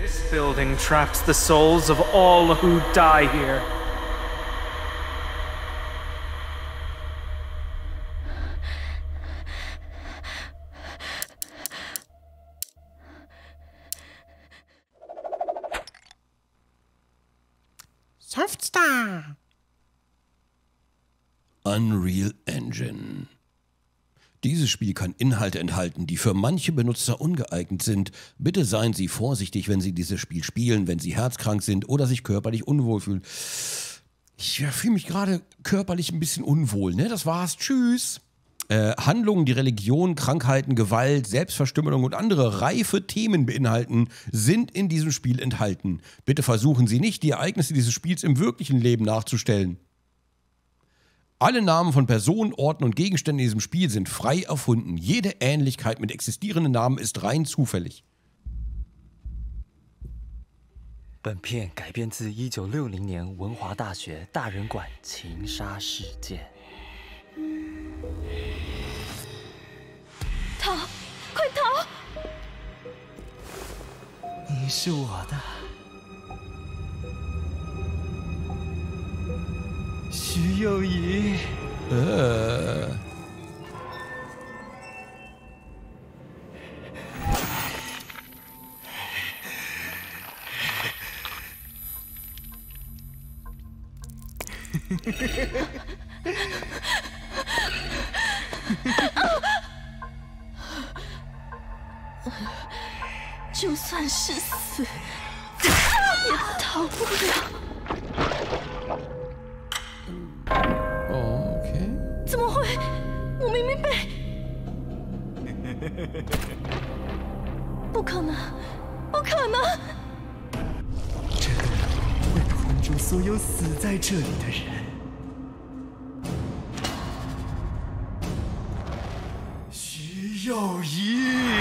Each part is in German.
This building traps the souls of all who die here. Softstar. Unreal Engine. Dieses Spiel kann Inhalte enthalten, die für manche Benutzer ungeeignet sind. Bitte seien Sie vorsichtig, wenn Sie dieses Spiel spielen, wenn Sie herzkrank sind oder sich körperlich unwohl fühlen. Ich fühle mich gerade körperlich ein bisschen unwohl, ne? Das war's. Tschüss. Handlungen, die Religion, Krankheiten, Gewalt, Selbstverstümmelung und andere reife Themen beinhalten, sind in diesem Spiel enthalten. Bitte versuchen Sie nicht, die Ereignisse dieses Spiels im wirklichen Leben nachzustellen. Alle Namen von Personen, Orten und Gegenständen in diesem Spiel sind frei erfunden. Jede Ähnlichkeit mit existierenden Namen ist rein zufällig. 本片改编自1960年文华大学大人馆情杀事件。 逃！快逃！ 你是我的，徐幼仪。 就算是死，也逃不了。 哦 ，OK。 怎么会？我明明被……不可能，不可能！ 这个会困住所有死在这里的人。徐幼仪。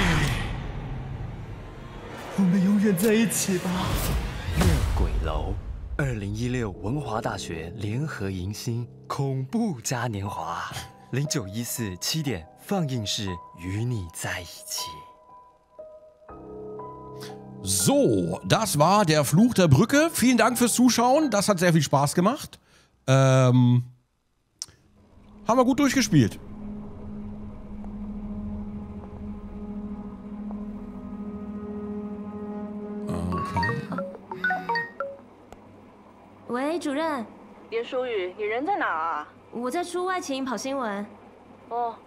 我们永远在一起吧。怨鬼楼，2016文华大学联合迎新恐怖嘉年华，0914 7点放映室与你在一起。 So, das war der Fluch der Brücke. Vielen Dank fürs Zuschauen. Das hat sehr viel Spaß gemacht. Haben wir gut durchgespielt. Okay. 喂，主任， 连淑雨，你人在哪啊？ 我在出外勤跑新闻。 哦，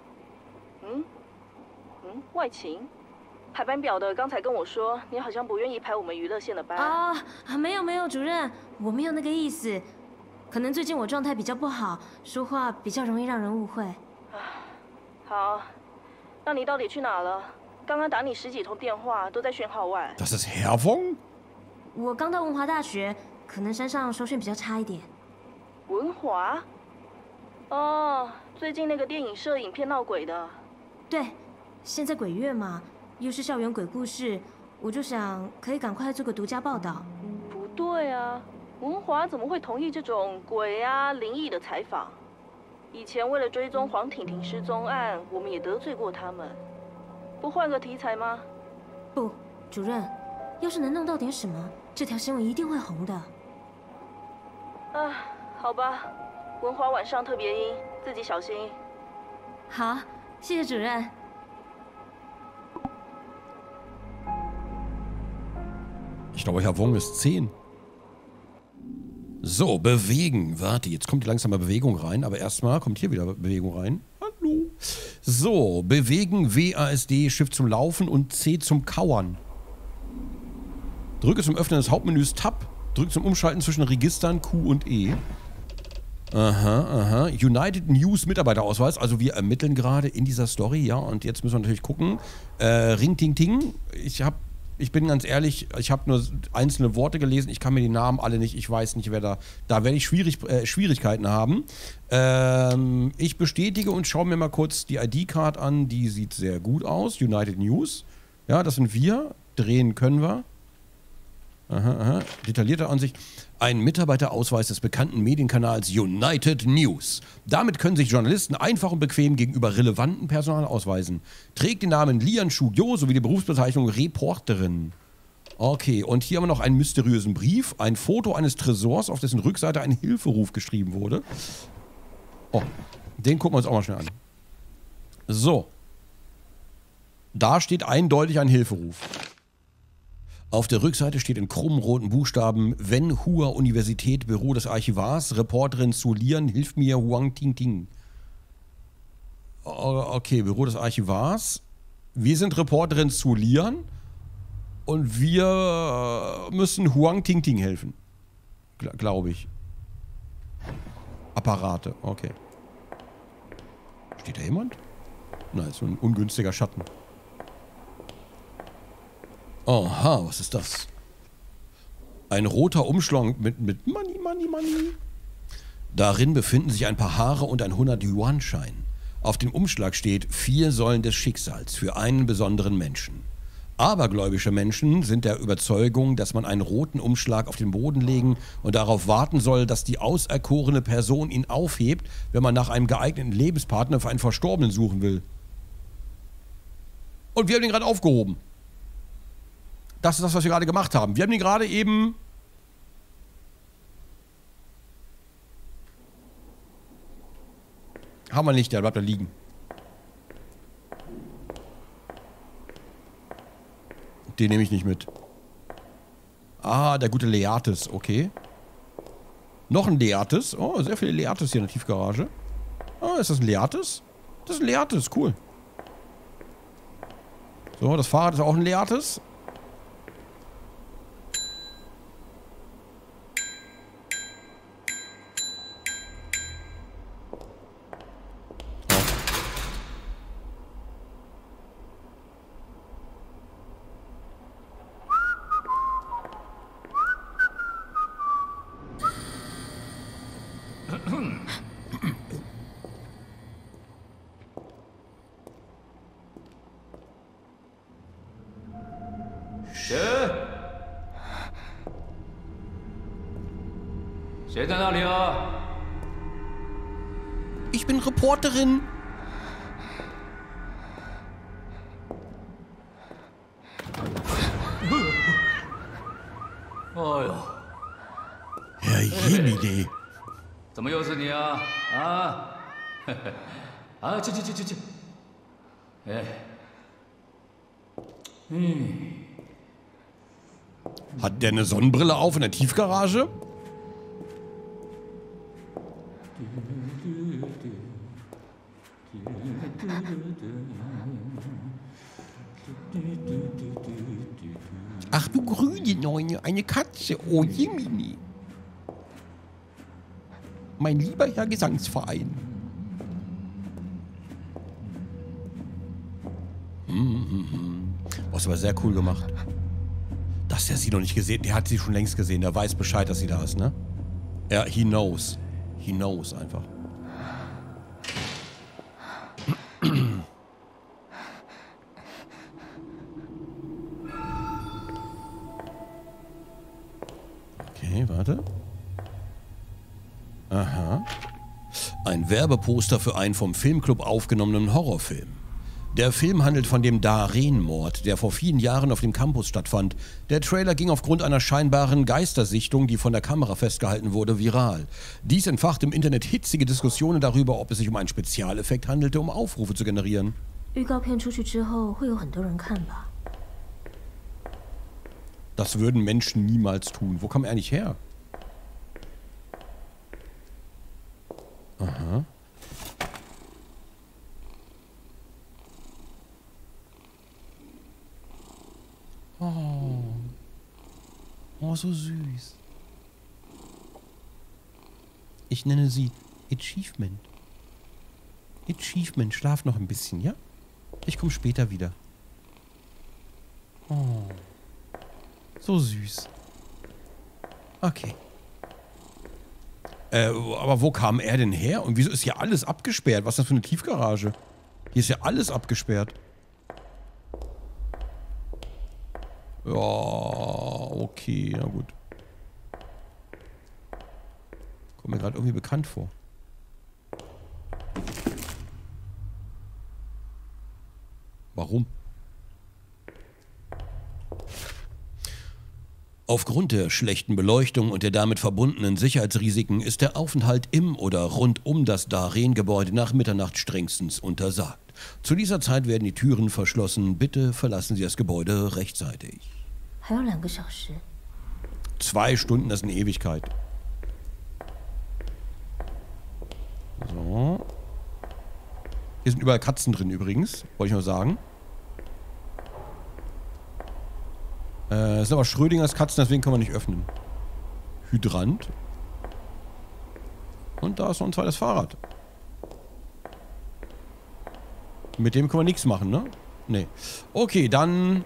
外勤。排班表的刚才跟我说，你好像不愿意排我们娱乐线的班。 啊，没有，主任，我没有那个意思。可能最近我状态比较不好，说话比较容易让人误会。 好，那你到底去哪了？刚刚打你10几通电话都在讯号外。 Das ist Herfung？ 我刚到文华大学，可能山上收讯比较差一点。 文华？哦，最近那个电影社影片闹鬼的。 对，现在鬼月嘛，又是校园鬼故事，我就想可以赶快做个独家报道。 不对啊，文华怎么会同意这种鬼啊、灵异的采访？以前为了追踪黄婷婷失踪案，我们也得罪过他们。不换个题材吗？ 不，主任，要是能弄到点什么，这条新闻一定会红的。 啊，好吧，文华晚上特别阴，自己小心。 好，谢谢主任。 Ich glaube, Herfung ist 10. So, bewegen. Warte, jetzt kommt die langsame Bewegung rein, aber erstmal kommt hier wieder Bewegung rein. Hallo. So, bewegen, WASD, Shift zum Laufen und C zum Kauern. Drücke zum Öffnen des Hauptmenüs Tab. Drücke zum Umschalten zwischen Registern Q und E. Aha. United News Mitarbeiterausweis. Also wir ermitteln gerade in dieser Story, ja. Und jetzt müssen wir natürlich gucken. Ring Ting Ting. Ich bin ganz ehrlich, ich habe nur einzelne Worte gelesen. Ich kann mir die Namen alle nicht. Ich weiß nicht, wer da. Da werde ich Schwierigkeiten haben. Ich bestätige und schaue mir mal kurz die ID-Card an. Die sieht sehr gut aus. United News. Ja, das sind wir. Drehen können wir. Aha. Detaillierte Ansicht. Ein Mitarbeiterausweis des bekannten Medienkanals United News. Damit können sich Journalisten einfach und bequem gegenüber relevanten Personal ausweisen. Trägt den Namen Lian Shu-Yo sowie die Berufsbezeichnung Reporterin. Okay, und hier haben wir noch einen mysteriösen Brief. Ein Foto eines Tresors, auf dessen Rückseite ein Hilferuf geschrieben wurde. Oh, den gucken wir uns auch mal schnell an. So. Da steht eindeutig ein Hilferuf. Auf der Rückseite steht in krummen roten Buchstaben: Wenhua Universität, Büro des Archivars, Reporterin Su Lian, hilf mir, Huang Ting Ting. Okay, Büro des Archivars. Wir sind Reporterin Su Lian und wir müssen Huang Ting Ting helfen. Glaube ich. Apparate, okay. Steht da jemand? Nein, so ein ungünstiger Schatten. Aha, was ist das? Ein roter Umschlag mit Money. Darin befinden sich ein paar Haare und ein 100-Yuan-Schein. Auf dem Umschlag steht 4 Säulen des Schicksals für einen besonderen Menschen. Abergläubische Menschen sind der Überzeugung, dass man einen roten Umschlag auf den Boden legen und darauf warten soll, dass die auserkorene Person ihn aufhebt, wenn man nach einem geeigneten Lebenspartner für einen Verstorbenen suchen will. Und wir haben den gerade aufgehoben. Das ist das, was wir gerade gemacht haben. Wir haben den gerade eben... Haben wir nicht, der bleibt da liegen. Den nehme ich nicht mit. Ah, der gute Leatis, okay. Noch ein Leatis. Oh, sehr viele Leatis hier in der Tiefgarage. Ah, ist das ein Leatis? Das ist ein Leatis, cool. So, das Fahrrad ist auch ein Leatis. Ich bin Reporterin. Herr Jemine. 怎么又是你啊？啊？啊，去。哎， Hat der eine Sonnenbrille auf in der Tiefgarage? Ach du grüne Neune, eine Katze, oh Jemini. Mein lieber Herr Gesangsverein. Das war sehr cool gemacht. Dass der sie noch nicht gesehen, der hat sie schon längst gesehen, der weiß Bescheid, dass sie da ist, ne? Ja, he knows. He knows einfach. Okay, warte. Aha. Ein Werbeposter für einen vom Filmclub aufgenommenen Horrorfilm. Der Film handelt von dem Daren-Mord, der vor vielen Jahren auf dem Campus stattfand. Der Trailer ging aufgrund einer scheinbaren Geistersichtung, die von der Kamera festgehalten wurde, viral. Dies entfachte im Internet hitzige Diskussionen darüber, ob es sich um einen Spezialeffekt handelte, um Aufrufe zu generieren. 预告片出去之后，会有很多人看吧？ Das würden Menschen niemals tun. Wo kam er eigentlich her? Aha. Oh. Oh, so süß. Ich nenne sie Achievement. Achievement, schlaf noch ein bisschen, ja? Ich komme später wieder. Oh. So süß. Okay. Aber wo kam er denn her? Und wieso ist hier alles abgesperrt? Was ist das für eine Tiefgarage? Hier ist ja alles abgesperrt. Ja, okay, na gut. Kommt mir gerade irgendwie bekannt vor. Warum? Aufgrund der schlechten Beleuchtung und der damit verbundenen Sicherheitsrisiken ist der Aufenthalt im oder rund um das Darien-Gebäude nach Mitternacht strengstens untersagt. Zu dieser Zeit werden die Türen verschlossen. Bitte verlassen Sie das Gebäude rechtzeitig. 还有2个小时。 2 Stunden, das ist eine Ewigkeit. So. Hier sind überall Katzen drin übrigens, wollte ich nur sagen. Es sind aber Schrödingers Katzen, deswegen können wir nicht öffnen. Hydrant. Und da ist noch ein zweites Fahrrad. Mit dem können wir nichts machen, ne? Nee. Okay, dann...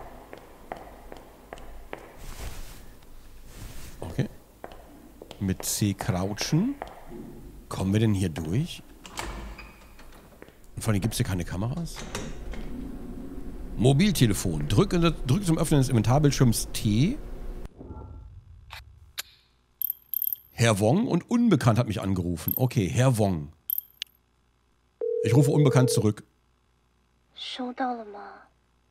Okay. Mit C crouchen. Kommen wir denn hier durch? Und vor allem gibt es hier keine Kameras? Mobiltelefon. Drücke zum Öffnen des Inventarbildschirms T. Herr Wong und Unbekannt hat mich angerufen. Okay, Herr Wong. Ich rufe Unbekannt zurück. 收到了吗？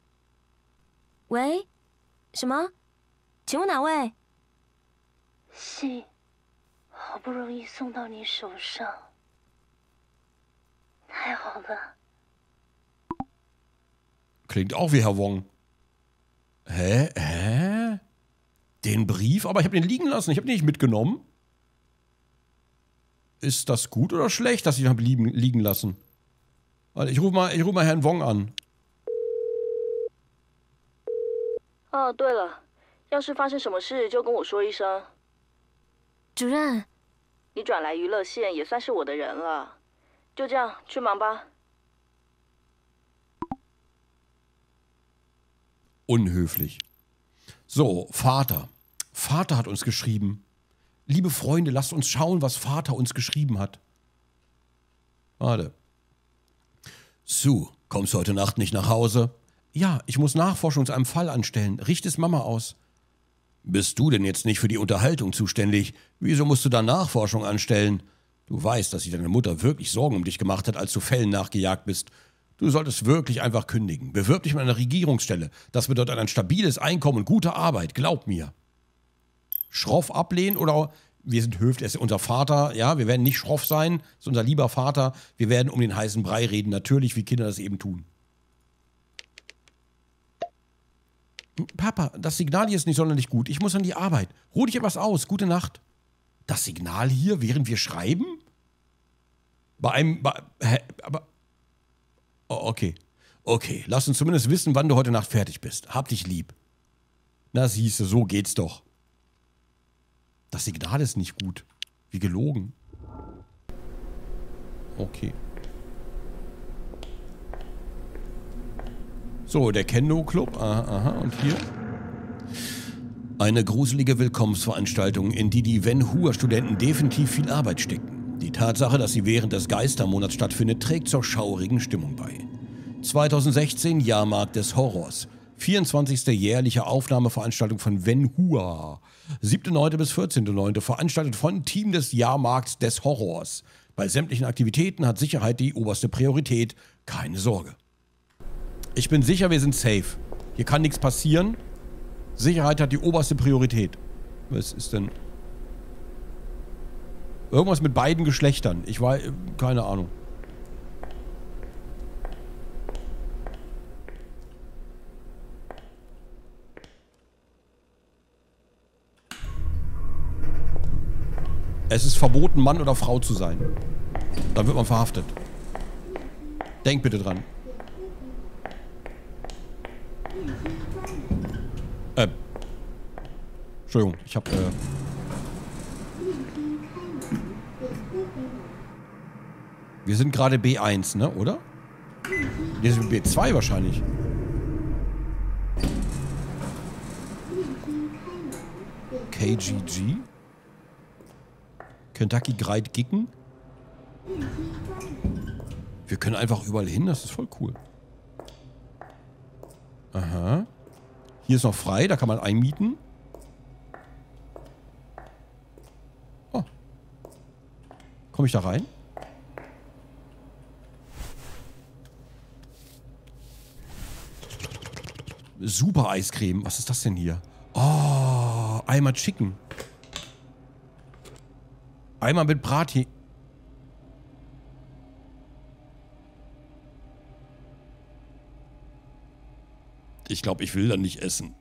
喂，什么？请问哪位？ 信，好不容易送到你手上，太好了。 Klingt auch wie Herr Wong. Hä? Den Brief? Aber ich habe den liegen lassen. Ich habe den nicht mitgenommen. Ist das gut oder schlecht, dass ich ihn habe liegen lassen? Warte, ich ruf mal Herrn Wong an. 哦，对了，要是发生什么事就跟我说一声。 主任， 你转来娱乐线也算是我的人了。就这样，去忙吧。 Unhöflich. So, Vater. Vater hat uns geschrieben. Liebe Freunde, lasst uns schauen, was Vater uns geschrieben hat. Warte. Sue, kommst du heute Nacht nicht nach Hause? Ja, ich muss Nachforschung zu einem Fall anstellen. Richtest Mama aus. Bist du denn jetzt nicht für die Unterhaltung zuständig? Wieso musst du da Nachforschung anstellen? Du weißt, dass sich deine Mutter wirklich Sorgen um dich gemacht hat, als du Fällen nachgejagt bist. Du solltest wirklich einfach kündigen. Bewirb dich mit einer Regierungsstelle. Das bedeutet ein stabiles Einkommen und gute Arbeit. Glaub mir. Schroff ablehnen oder wir sind höflich, er ist unser Vater. Ja, wir werden nicht schroff sein. Das ist unser lieber Vater. Wir werden um den heißen Brei reden. Natürlich, wie Kinder das eben tun. Papa, das Signal hier ist nicht sonderlich gut. Ich muss an die Arbeit. Ruh dich etwas aus. Gute Nacht. Das Signal hier, während wir schreiben? Aber... Oh, okay. Okay, lass uns zumindest wissen, wann du heute Nacht fertig bist. Hab dich lieb. Na siehste, so geht's doch. Das Signal ist nicht gut. Wie gelogen. Okay. So, der Kendo-Club. Aha, und hier? Eine gruselige Willkommensveranstaltung, in die die Wen-Hua-Studenten definitiv viel Arbeit stecken. Die Tatsache, dass sie während des Geistermonats stattfindet, trägt zur schaurigen Stimmung bei. 2016 Jahrmarkt des Horrors. 24. jährliche Aufnahmeveranstaltung von Wen-Hua. 7.9. bis 14.9. veranstaltet von Team des Jahrmarkts des Horrors. Bei sämtlichen Aktivitäten hat Sicherheit die oberste Priorität. Keine Sorge. Ich bin sicher, wir sind safe. Hier kann nichts passieren. Sicherheit hat die oberste Priorität. Was ist denn... Irgendwas mit beiden Geschlechtern. Ich war... keine Ahnung. Es ist verboten, Mann oder Frau zu sein. Dann wird man verhaftet. Denk bitte dran. Entschuldigung, ich hab... Wir sind gerade B1, ne, oder? Wir sind B2 wahrscheinlich. KGG? Kentucky Great Gicken? Wir können einfach überall hin, das ist voll cool. Aha. Hier ist noch frei, da kann man einmieten. Oh. Komme ich da rein? Super Eiscreme. Was ist das denn hier? Oh. Oh, einmal Chicken. Einmal mit Brathähnchen. Ich glaube, ich will dann nicht essen.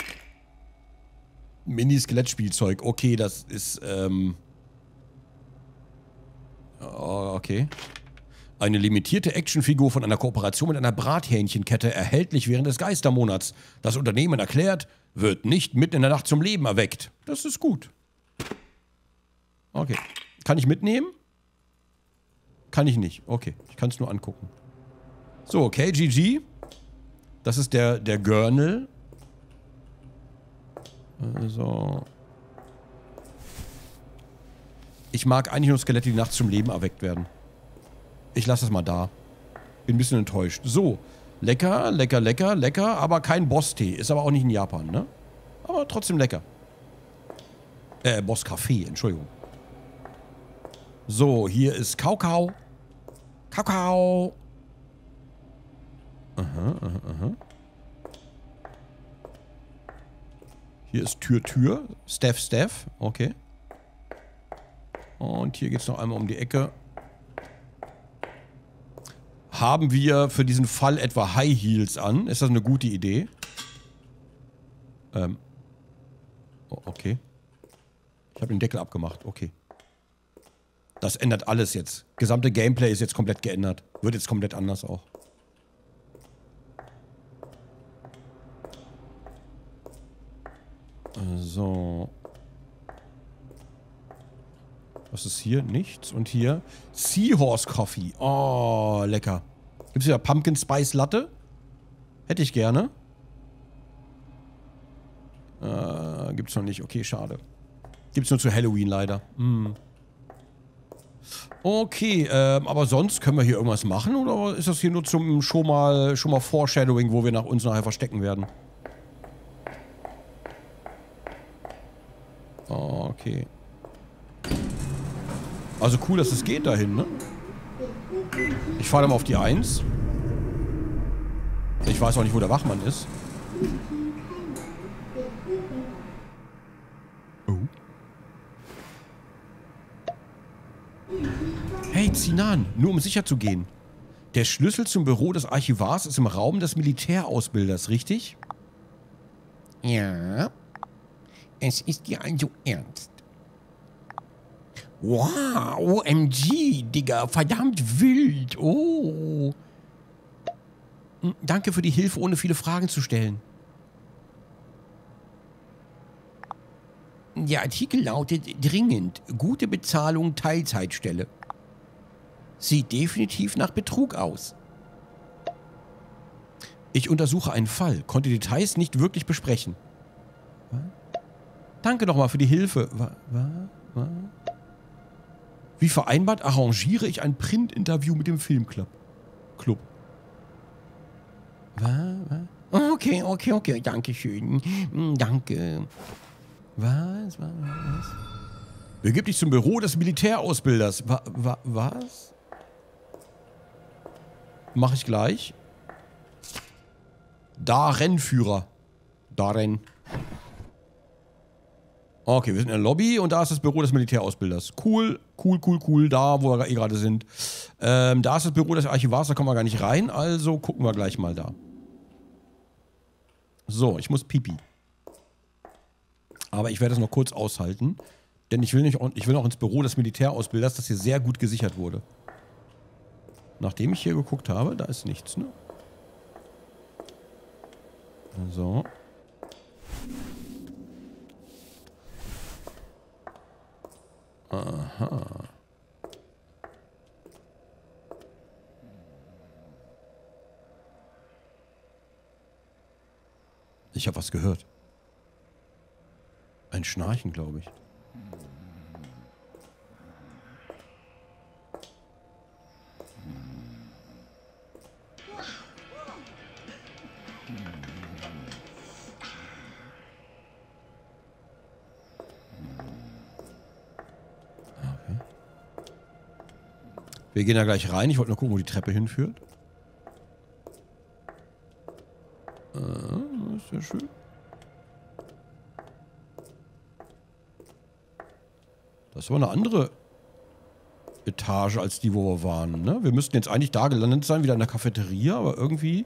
Mini-Skelettspielzeug. Okay, das ist, oh, okay. Eine limitierte Actionfigur von einer Kooperation mit einer Brathähnchenkette, erhältlich während des Geistermonats. Das Unternehmen erklärt, wird nicht mitten in der Nacht zum Leben erweckt. Das ist gut. Okay. Kann ich mitnehmen? Kann ich nicht. Okay. Ich kann es nur angucken. So, KGG. Das ist der Gurnal. So. Ich mag eigentlich nur Skelette, die nachts zum Leben erweckt werden. Ich lasse das mal da. Bin ein bisschen enttäuscht. So. Lecker, lecker, lecker, lecker. Aber kein Boss-Tee. Ist aber auch nicht in Japan, ne? Aber trotzdem lecker. Boss-Kaffee, Entschuldigung. So, hier ist Kakao. Kakao. Aha, aha, aha. Hier ist Tür. Steph. Okay. Und hier geht es noch einmal um die Ecke. Haben wir für diesen Fall etwa High Heels an? Ist das eine gute Idee? Oh, okay. Ich habe den Deckel abgemacht. Okay. Das ändert alles jetzt. Gesamte Gameplay ist jetzt komplett geändert. Wird jetzt komplett anders auch. So. Was ist hier? Nichts. Und hier Seahorse Coffee. Oh, lecker. Gibt es wieder Pumpkin Spice Latte? Hätte ich gerne. Gibt's noch nicht. Okay, schade. Gibt's nur zu Halloween leider. Okay, aber sonst können wir hier irgendwas machen? Oder ist das hier nur zum schon mal Foreshadowing, wo wir uns nachher verstecken werden? Okay. Also cool, dass es geht dahin, ne? Ich fahre dann mal auf die 1. Ich weiß auch nicht, wo der Wachmann ist. Oh. Hey, Sinan, nur um sicher zu gehen. Der Schlüssel zum Büro des Archivars ist im Raum des Militärausbilders, richtig? Ja. Es ist dir also ernst. Wow, OMG, Digga, verdammt wild. Oh. Danke für die Hilfe, ohne viele Fragen zu stellen. Der Artikel lautet dringend, gute Bezahlung, Teilzeitstelle. Sieht definitiv nach Betrug aus. Ich untersuche einen Fall, konnte Details nicht wirklich besprechen. Was? Danke nochmal für die Hilfe. Was? Wie vereinbart arrangiere ich ein Print-Interview mit dem Filmclub. Was? Okay, danke schön. Danke. Was? Begib dich zum Büro des Militärausbilders. Was? Mach ich gleich. Rennführer. Renn. Okay, wir sind in der Lobby und da ist das Büro des Militärausbilders. Cool. Da, wo wir gerade sind. Da ist das Büro des Archivars, da kommen wir gar nicht rein. Also gucken wir gleich mal da. So, ich muss pipi. Aber ich werde das noch kurz aushalten. Denn ich will noch ins Büro des Militärausbilders, das hier sehr gut gesichert wurde. Nachdem ich hier geguckt habe, da ist nichts, ne? So. Aha. Ich habe was gehört. Ein Schnarchen, glaube ich. Wir gehen da gleich rein. Ich wollte nur gucken, wo die Treppe hinführt. Das ist ja schön. Das war eine andere Etage als die, wo wir waren, ne? Wir müssten jetzt eigentlich da gelandet sein, wieder in der Cafeteria, aber irgendwie...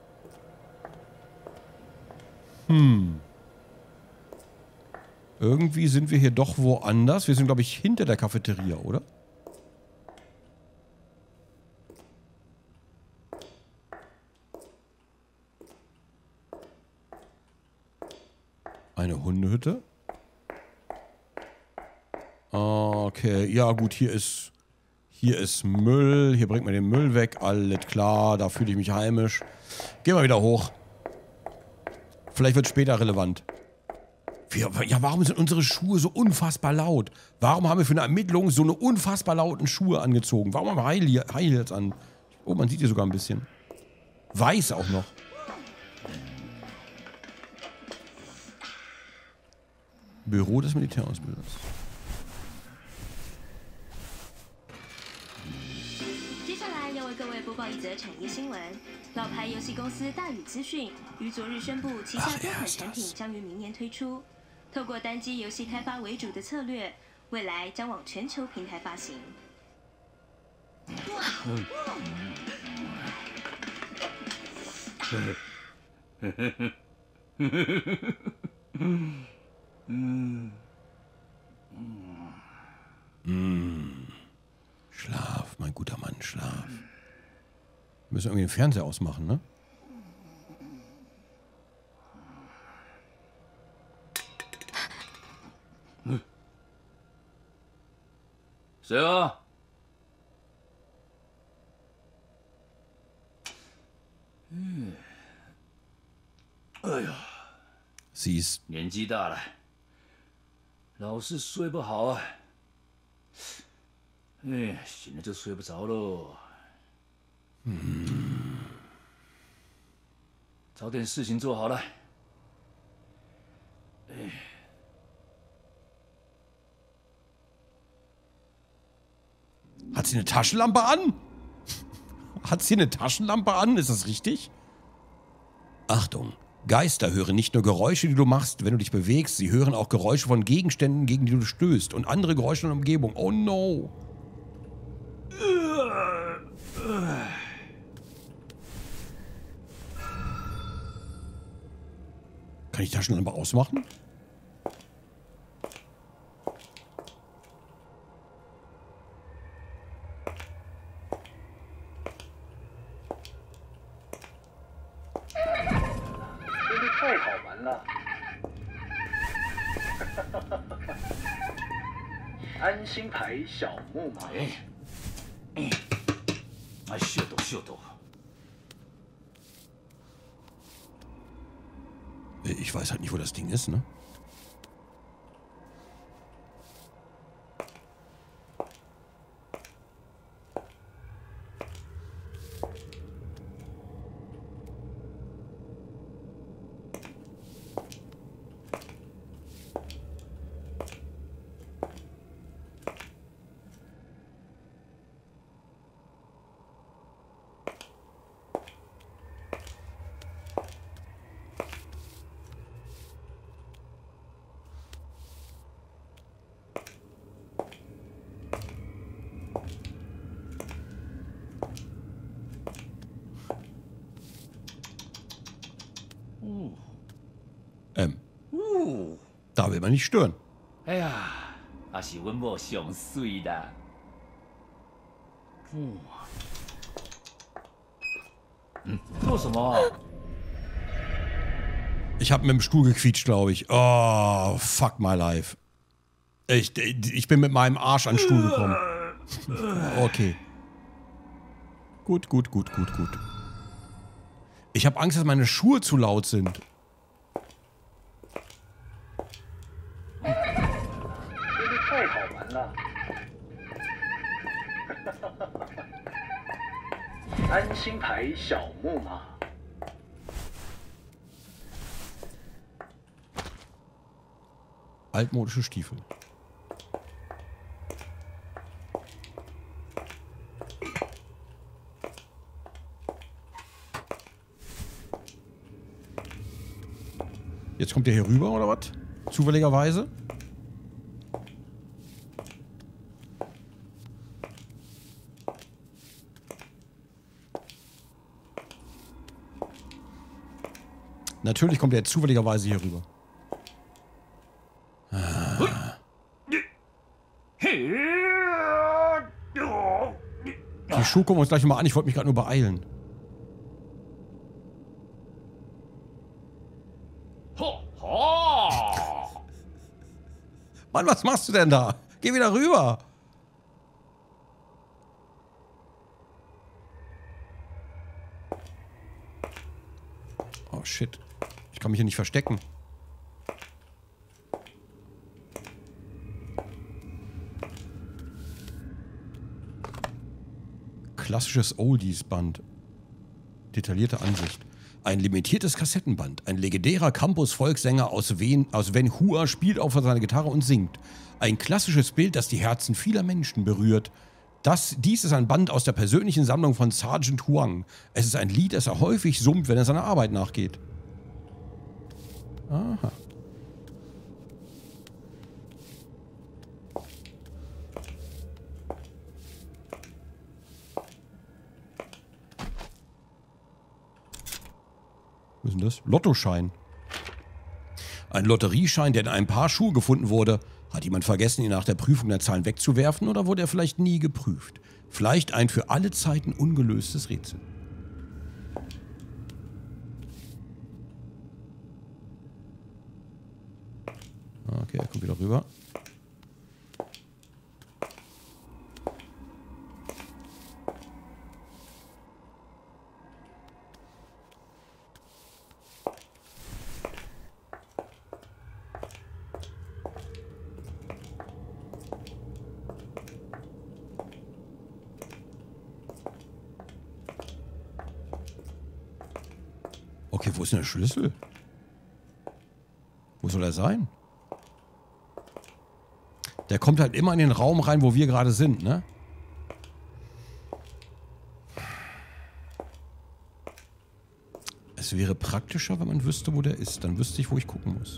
Irgendwie sind wir hier doch woanders. Wir sind, glaube ich, hinter der Cafeteria, oder? Eine Hundehütte. Okay, ja gut, hier ist Müll. Hier bringt man den Müll weg. Alles klar, da fühle ich mich heimisch. Gehen wir wieder hoch. Vielleicht wird es später relevant. Ja, warum sind unsere Schuhe so unfassbar laut? Warum haben wir für eine Ermittlung so eine unfassbar lauten Schuhe angezogen? Warum haben wir High Heels an? Oh, man sieht hier sogar ein bisschen. Weiß auch noch. Büro des Militärausbilders. 接下来要为各位播报一则产业新闻：老牌游戏公司大宇资讯于昨日宣布，旗下多款产品将于明年推出。透过单机游戏开发为主的策略，未来将往全球平台发行。 Schlaf, mein guter Mann, schlaf. Wir müssen irgendwie den Fernseher ausmachen, ne? So. Sie ist... 年纪大了，老是睡不好啊。哎，醒了就睡不着喽。找点事情做好了。 Hat sie eine Taschenlampe an? Hat sie eine Taschenlampe an? Ist das richtig? Achtung. Geister hören nicht nur Geräusche, die du machst, wenn du dich bewegst. Sie hören auch Geräusche von Gegenständen, gegen die du stößt. Und andere Geräusche in der Umgebung. Oh no. Kann ich die Taschenlampe ausmachen? Ich weiß halt nicht, wo das Ding ist, ne? Da will man nicht stören. 哎呀，还是阮某上水啦。做什么？ Ich habe mit dem Stuhl gequietscht, glaube ich. Oh, fuck my life. Ich bin mit meinem Arsch an den Stuhl gekommen. Okay. Gut. Ich habe Angst, dass meine Schuhe zu laut sind. Altmodische Stiefel. Jetzt kommt der hier rüber, oder was? Zufälligerweise? Natürlich kommt er jetzt zufälligerweise hier rüber. Die Schuhe gucken wir uns gleich mal an. Ich wollte mich gerade nur beeilen. Mann, was machst du denn da? Geh wieder rüber. Oh, shit. Ich kann mich hier nicht verstecken. Klassisches Oldies-Band. Detaillierte Ansicht. Ein limitiertes Kassettenband. Ein legendärer Campus-Volkssänger aus Vancouver spielt auf seiner Gitarre und singt. Ein klassisches Bild, das die Herzen vieler Menschen berührt. Dies ist ein Band aus der persönlichen Sammlung von Sergeant Huang. Es ist ein Lied, das er häufig summt, wenn er seiner Arbeit nachgeht. Aha. Was ist denn das? Lottoschein. Ein Lotterieschein, der in einem Paar Schuhe gefunden wurde. Hat jemand vergessen, ihn nach der Prüfung der Zahlen wegzuwerfen oder wurde er vielleicht nie geprüft? Vielleicht ein für alle Zeiten ungelöstes Rätsel. Okay, er kommt wieder rüber. Okay, wo ist denn der Schlüssel? Wo soll er sein? Der kommt halt immer in den Raum rein, wo wir gerade sind, ne? Es wäre praktischer, wenn man wüsste, wo der ist. Dann wüsste ich, wo ich gucken muss.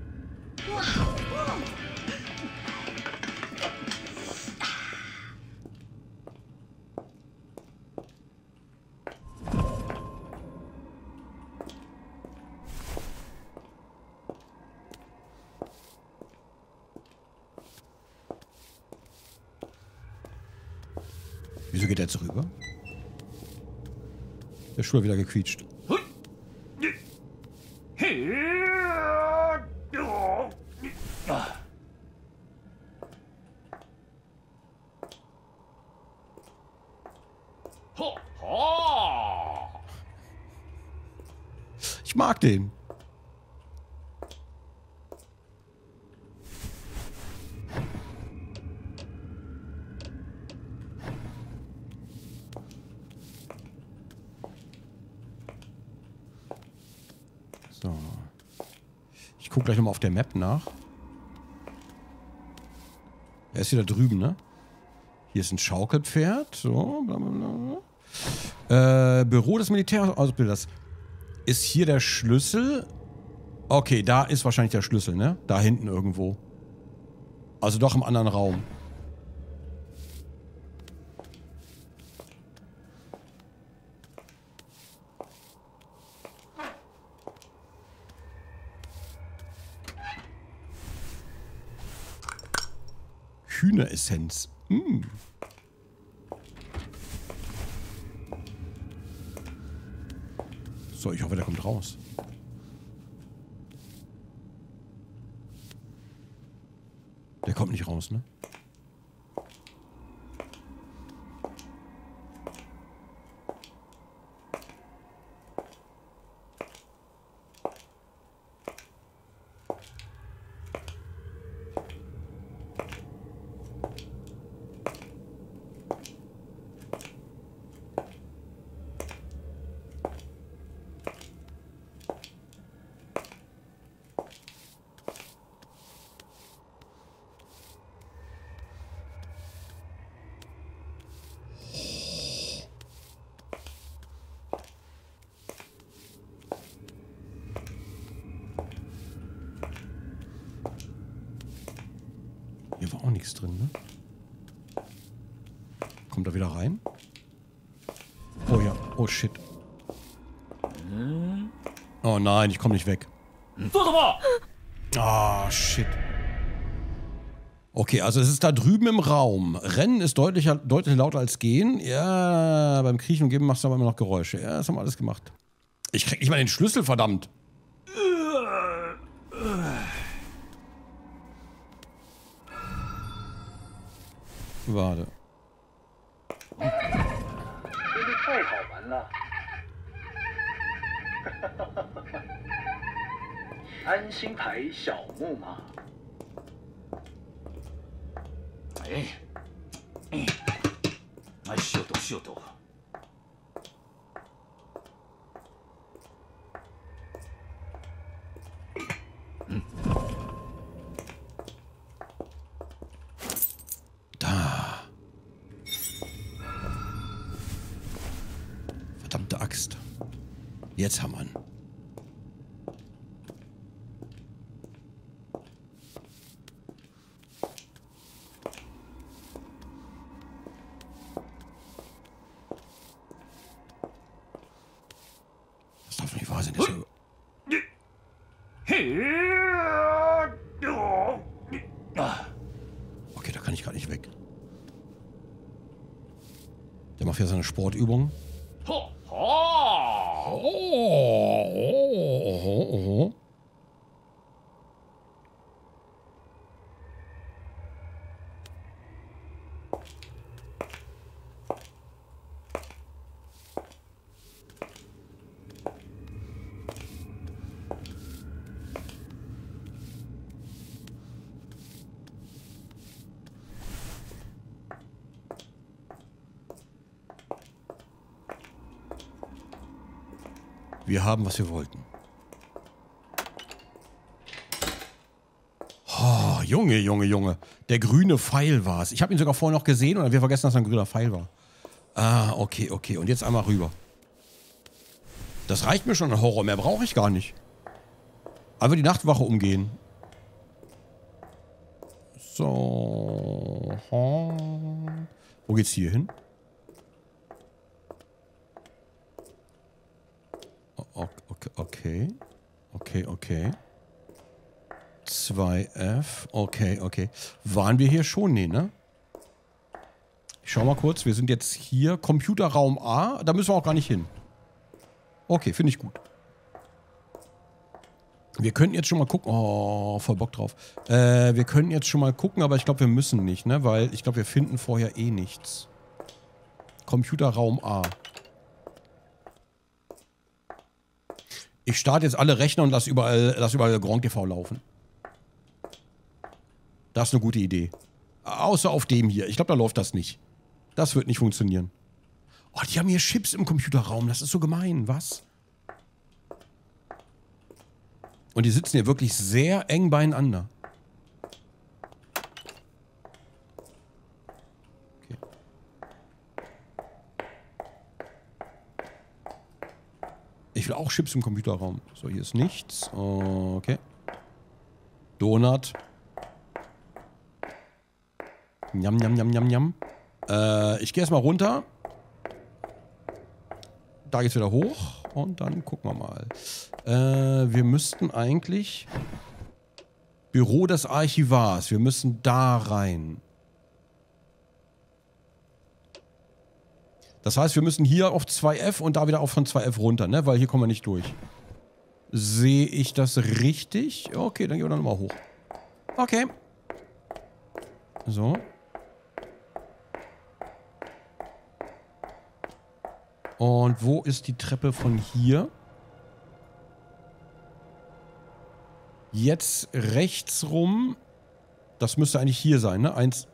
Wieso geht er jetzt rüber? Der Schuh hat wieder gequietscht. Ich mag den. So. Ich gucke gleich nochmal auf der Map nach. Er ist wieder drüben, ne? Hier ist ein Schaukelpferd. So, blablabla. Büro des Militärausbilders. Ist hier der Schlüssel? Okay, da ist wahrscheinlich der Schlüssel, ne? Da hinten irgendwo. Also doch im anderen Raum. Hühneressenz. So, ich hoffe, der kommt raus. Der kommt nicht raus, ne? Hier war auch nichts drin, ne? Kommt er wieder rein? Oh ja, oh shit. Oh nein, ich komme nicht weg. Ah, shit. Okay, also es ist da drüben im Raum. Rennen ist deutlich lauter als gehen. Ja, beim Kriechen und Geben machst du aber immer noch Geräusche. Ja, das haben wir alles gemacht. Ich krieg nicht mal den Schlüssel, verdammt. Warte. 真是太好玩了。安心牌小木马。 シュートシュート。 Da. Verdammte Axt. Jetzt haben wir ihn. Das darf nicht wahr sein. Das ist okay, da kann ich gerade nicht weg. Der macht ja seine Sportübung. Wir haben, was wir wollten. Oh, Junge, Junge, Junge. Der grüne Pfeil war's. Ich habe ihn sogar vorher noch gesehen und wir vergessen, dass er ein grüner Pfeil war. Ah, okay, okay. Und jetzt einmal rüber. Das reicht mir schon an Horror. Mehr brauche ich gar nicht. Aber die Nachtwache umgehen. So. Wo geht's hier hin? Okay. Okay, okay. 2F. Okay, okay. Waren wir hier schon? Nee, ne? Ich schau mal kurz. Wir sind jetzt hier. Computerraum A. Da müssen wir auch gar nicht hin. Okay, finde ich gut. Wir könnten jetzt schon mal gucken. Oh, voll Bock drauf. Wir können jetzt schon mal gucken, aber ich glaube, wir müssen nicht, ne? Weil ich glaube, wir finden vorher eh nichts. Computerraum A. Ich starte jetzt alle Rechner und lass überall Grand TV laufen. Das ist eine gute Idee. Außer auf dem hier. Ich glaube, da läuft das nicht. Das wird nicht funktionieren. Oh, die haben hier Chips im Computerraum. Das ist so gemein. Was? Und die sitzen hier wirklich sehr eng beieinander. Okay. Ich will auch Chips im Computerraum. So, hier ist nichts. Okay. Donut. Njam, njam, njam, njam, njam. Ich gehe erstmal runter. Da geht's wieder hoch. Und dann gucken wir mal. Wir müssten eigentlich... Büro des Archivars. Wir müssen da rein. Das heißt, wir müssen hier auf 2F und da wieder auf von 2F runter, ne? Weil hier kommen wir nicht durch. Sehe ich das richtig? Okay, dann gehen wir dann nochmal hoch. Okay. So. Und wo ist die Treppe von hier? Jetzt rechts rum. Das müsste eigentlich hier sein, ne? 1F.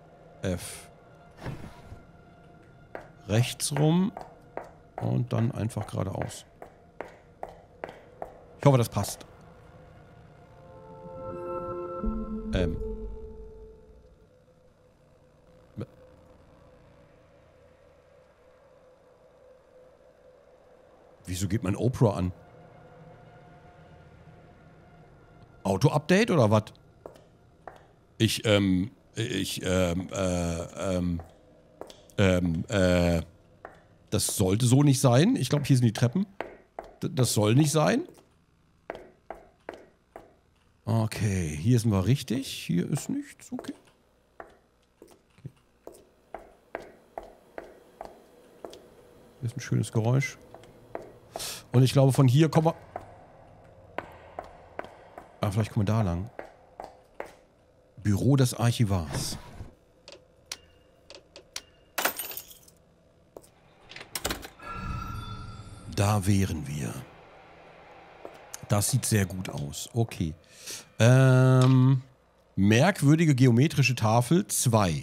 Rechts rum. Und dann einfach geradeaus. Ich hoffe, das passt. Wieso geht mein Opera an? Auto-Update oder was? Das sollte so nicht sein. Ich glaube, hier sind die Treppen. Das soll nicht sein. Okay, hier sind wir richtig. Hier ist nichts. Okay. Hier ist ein schönes Geräusch. Und ich glaube, von hier kommen wir... Ah, vielleicht kommen wir da lang. Büro des Archivars. Da wären wir. Das sieht sehr gut aus. Okay. Merkwürdige geometrische Tafel 2.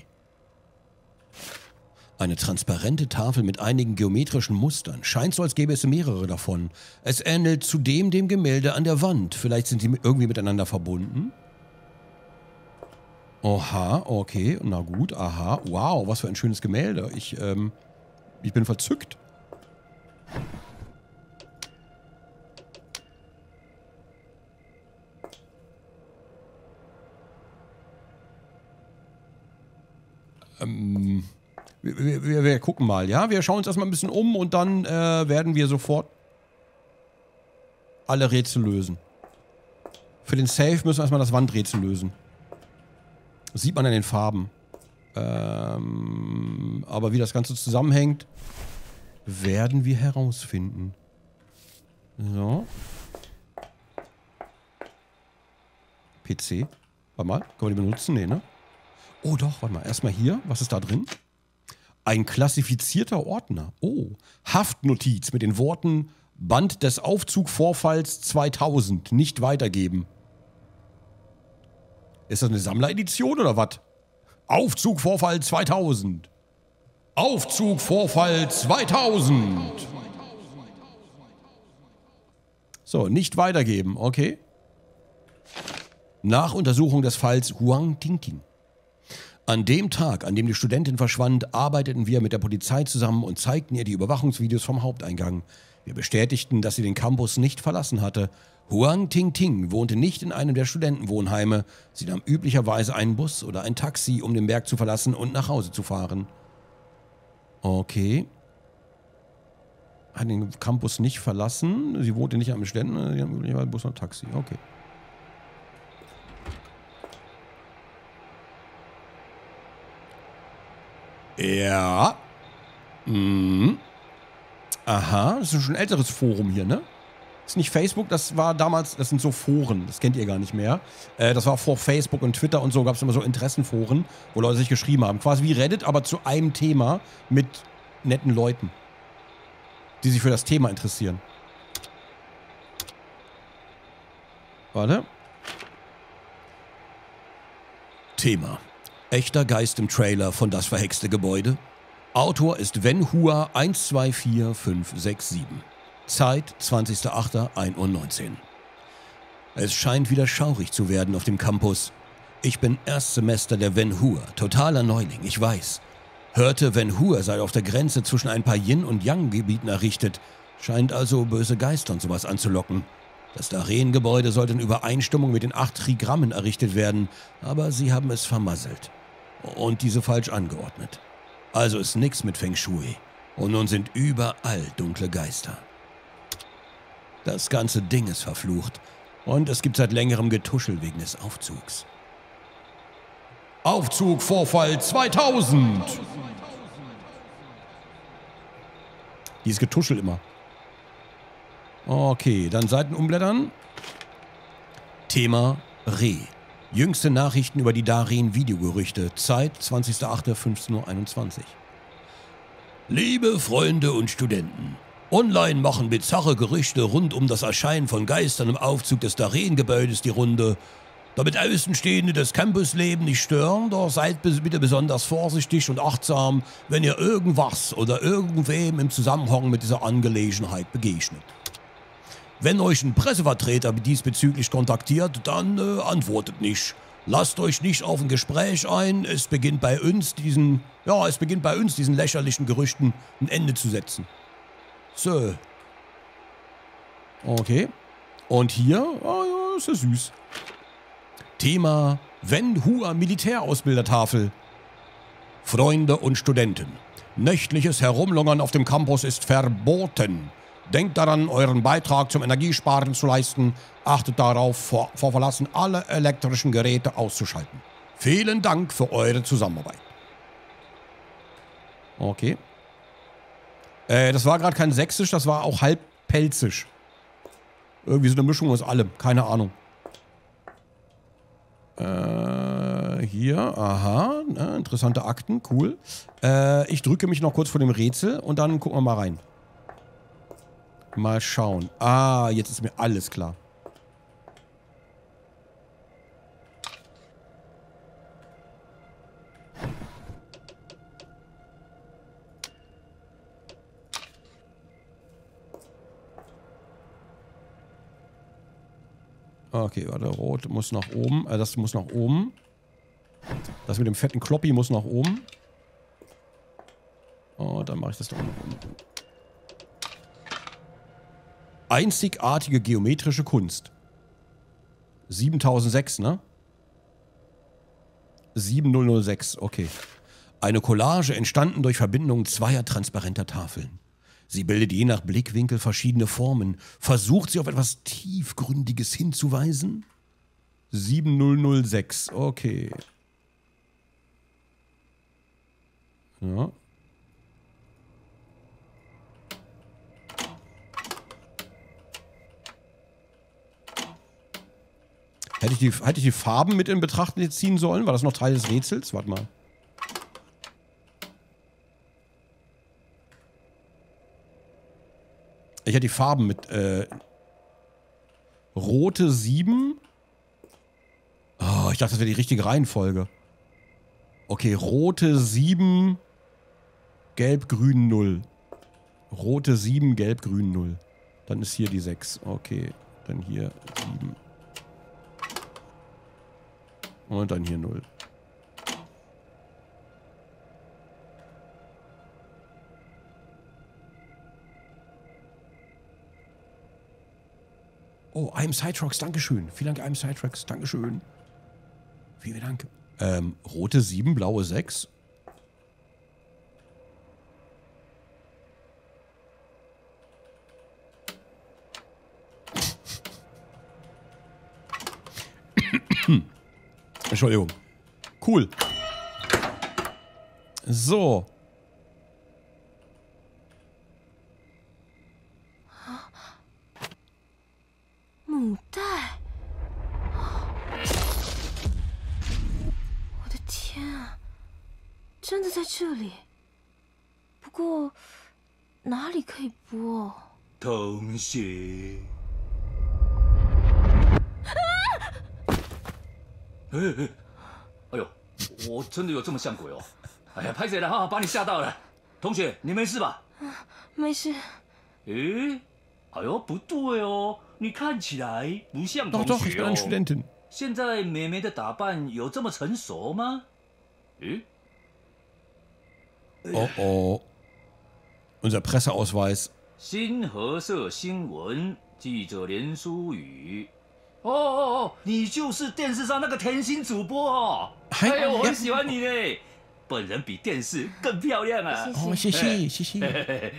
Eine transparente Tafel mit einigen geometrischen Mustern. Scheint so, als gäbe es mehrere davon. Es ähnelt zudem dem Gemälde an der Wand. Vielleicht sind sie irgendwie miteinander verbunden. Oha, okay. Na gut, aha. Wow, was für ein schönes Gemälde. Ich bin verzückt. Wir gucken mal, ja? Wir schauen uns erstmal ein bisschen um und dann werden wir sofort alle Rätsel lösen. Für den Safe müssen wir erstmal das Wandrätsel lösen. Das sieht man an den Farben. Aber wie das Ganze zusammenhängt, werden wir herausfinden. So. PC. Warte mal, können wir die benutzen? Nee, ne? Oh doch, warte mal. Erstmal hier. Was ist da drin? Ein klassifizierter Ordner. Oh. Haftnotiz mit den Worten Band des Aufzugvorfalls 2000. Nicht weitergeben. Ist das eine Sammleredition oder was? Aufzugvorfall 2000. Aufzugvorfall 2000. So, nicht weitergeben. Okay. Nach Untersuchung des Falls Huang Tingting. An dem Tag, an dem die Studentin verschwand, arbeiteten wir mit der Polizei zusammen und zeigten ihr die Überwachungsvideos vom Haupteingang. Wir bestätigten, dass sie den Campus nicht verlassen hatte. Huang Tingting wohnte nicht in einem der Studentenwohnheime. Sie nahm üblicherweise einen Bus oder ein Taxi, um den Berg zu verlassen und nach Hause zu fahren. Okay. Hat den Campus nicht verlassen. Sie wohnte nicht am Studenten. Sie nahm üblicherweise einen Bus oder ein Taxi. Okay. Ja. Aha, das ist schon ein älteres Forum hier, ne? Das ist nicht Facebook, das war damals, das sind so Foren, das kennt ihr gar nicht mehr. Das war vor Facebook und Twitter und so, gab es immer so Interessenforen, wo Leute sich geschrieben haben. Quasi wie Reddit, aber zu einem Thema mit netten Leuten, die sich für das Thema interessieren. Warte. Thema. Echter Geist im Trailer von Das verhexte Gebäude. Autor ist Wenhua 124567. Zeit 20.08.1:19 Uhr. Es scheint wieder schaurig zu werden auf dem Campus. Ich bin Erstsemester der Wenhua, totaler Neuling, ich weiß. Hörte, Wenhua sei auf der Grenze zwischen ein paar Yin- und Yang-Gebieten errichtet. Scheint also böse Geister und sowas anzulocken. Das Darien-Gebäude sollte in Übereinstimmung mit den 8 Trigrammen errichtet werden, aber sie haben es vermasselt. Und diese falsch angeordnet. Also ist nix mit Feng Shui. Und nun sind überall dunkle Geister. Das ganze Ding ist verflucht. Und es gibt seit längerem Getuschel wegen des Aufzugs. Aufzugvorfall 2000! Dieses Getuschel immer. Okay, dann Seiten umblättern. Thema Reh. Jüngste Nachrichten über die Darien-Videogerüchte. Zeit 20.08.15:21 Uhr. Liebe Freunde und Studenten. Online machen bizarre Gerüchte rund um das Erscheinen von Geistern im Aufzug des Darien-Gebäudes die Runde. Damit Außenstehende das Campusleben nicht stören, doch seid bitte besonders vorsichtig und achtsam, wenn ihr irgendwas oder irgendwem im Zusammenhang mit dieser Angelegenheit begegnet. Wenn euch ein Pressevertreter diesbezüglich kontaktiert, dann antwortet nicht. Lasst euch nicht auf ein Gespräch ein. Es beginnt bei uns diesen lächerlichen Gerüchten ein Ende zu setzen. So. Okay. Und hier, ja, ist ja süß. Thema Wenhua Militärausbildertafel. Freunde und Studenten. Nächtliches Herumlungern auf dem Campus ist verboten. Denkt daran, euren Beitrag zum Energiesparen zu leisten. Achtet darauf, vor Verlassen alle elektrischen Geräte auszuschalten. Vielen Dank für eure Zusammenarbeit. Okay. Das war gerade kein Sächsisch, das war auch halb Pelzisch. Irgendwie so eine Mischung aus allem. Keine Ahnung. Hier, aha. Interessante Akten, cool. Ich drücke mich noch kurz vor dem Rätsel und dann gucken wir mal rein. Mal schauen. Ah, jetzt ist mir alles klar. Okay, warte, rot muss nach oben. Das muss nach oben. Das mit dem fetten Kloppi muss nach oben. Oh, dann mache ich das doch nach unten. Einzigartige geometrische Kunst. 7006, ne? 7006, okay. Eine Collage entstanden durch Verbindung zweier transparenter Tafeln. Sie bildet je nach Blickwinkel verschiedene Formen. Versucht sie auf etwas Tiefgründiges hinzuweisen? 7006, okay. Ja. Hätte ich die Farben mit in Betracht ziehen sollen? War das noch Teil des Rätsels? Warte mal. Ich hätte die Farben mit, rote 7. Oh, ich dachte, das wäre die richtige Reihenfolge. Okay, rote 7, gelb, grün 0. Rote 7, gelb, grün 0. Dann ist hier die 6. Okay, dann hier 7. Und dann hier 0. Oh, I'm Cytrox, Dankeschön. Vielen Dank, I'm Cytrox, Dankeschön. Vielen Dank. Rote 7, blaue 6. Entschuldigung. Cool. So. 母带，我的天啊，真的在这里。不过哪里可以播？ 同学。哎呦，我真的有这么像鬼哦！哎呀，拍谁了哈，把你吓到了。同学，你没事吧？ 没事。 诶，哎呦，不对哦，你看起来不像同 Doch, ich 学 bin 哦 eine。Studentin. 现在妹妹的打扮有这么成熟吗？诶， Oh oh. Unser Presseausweis. 新和社新闻记者连书宇。哦，你就是电视上那个甜心主播哦！哎呦，我很喜欢你嘞，本人比电视更漂亮啊！ 哦，谢谢，谢谢。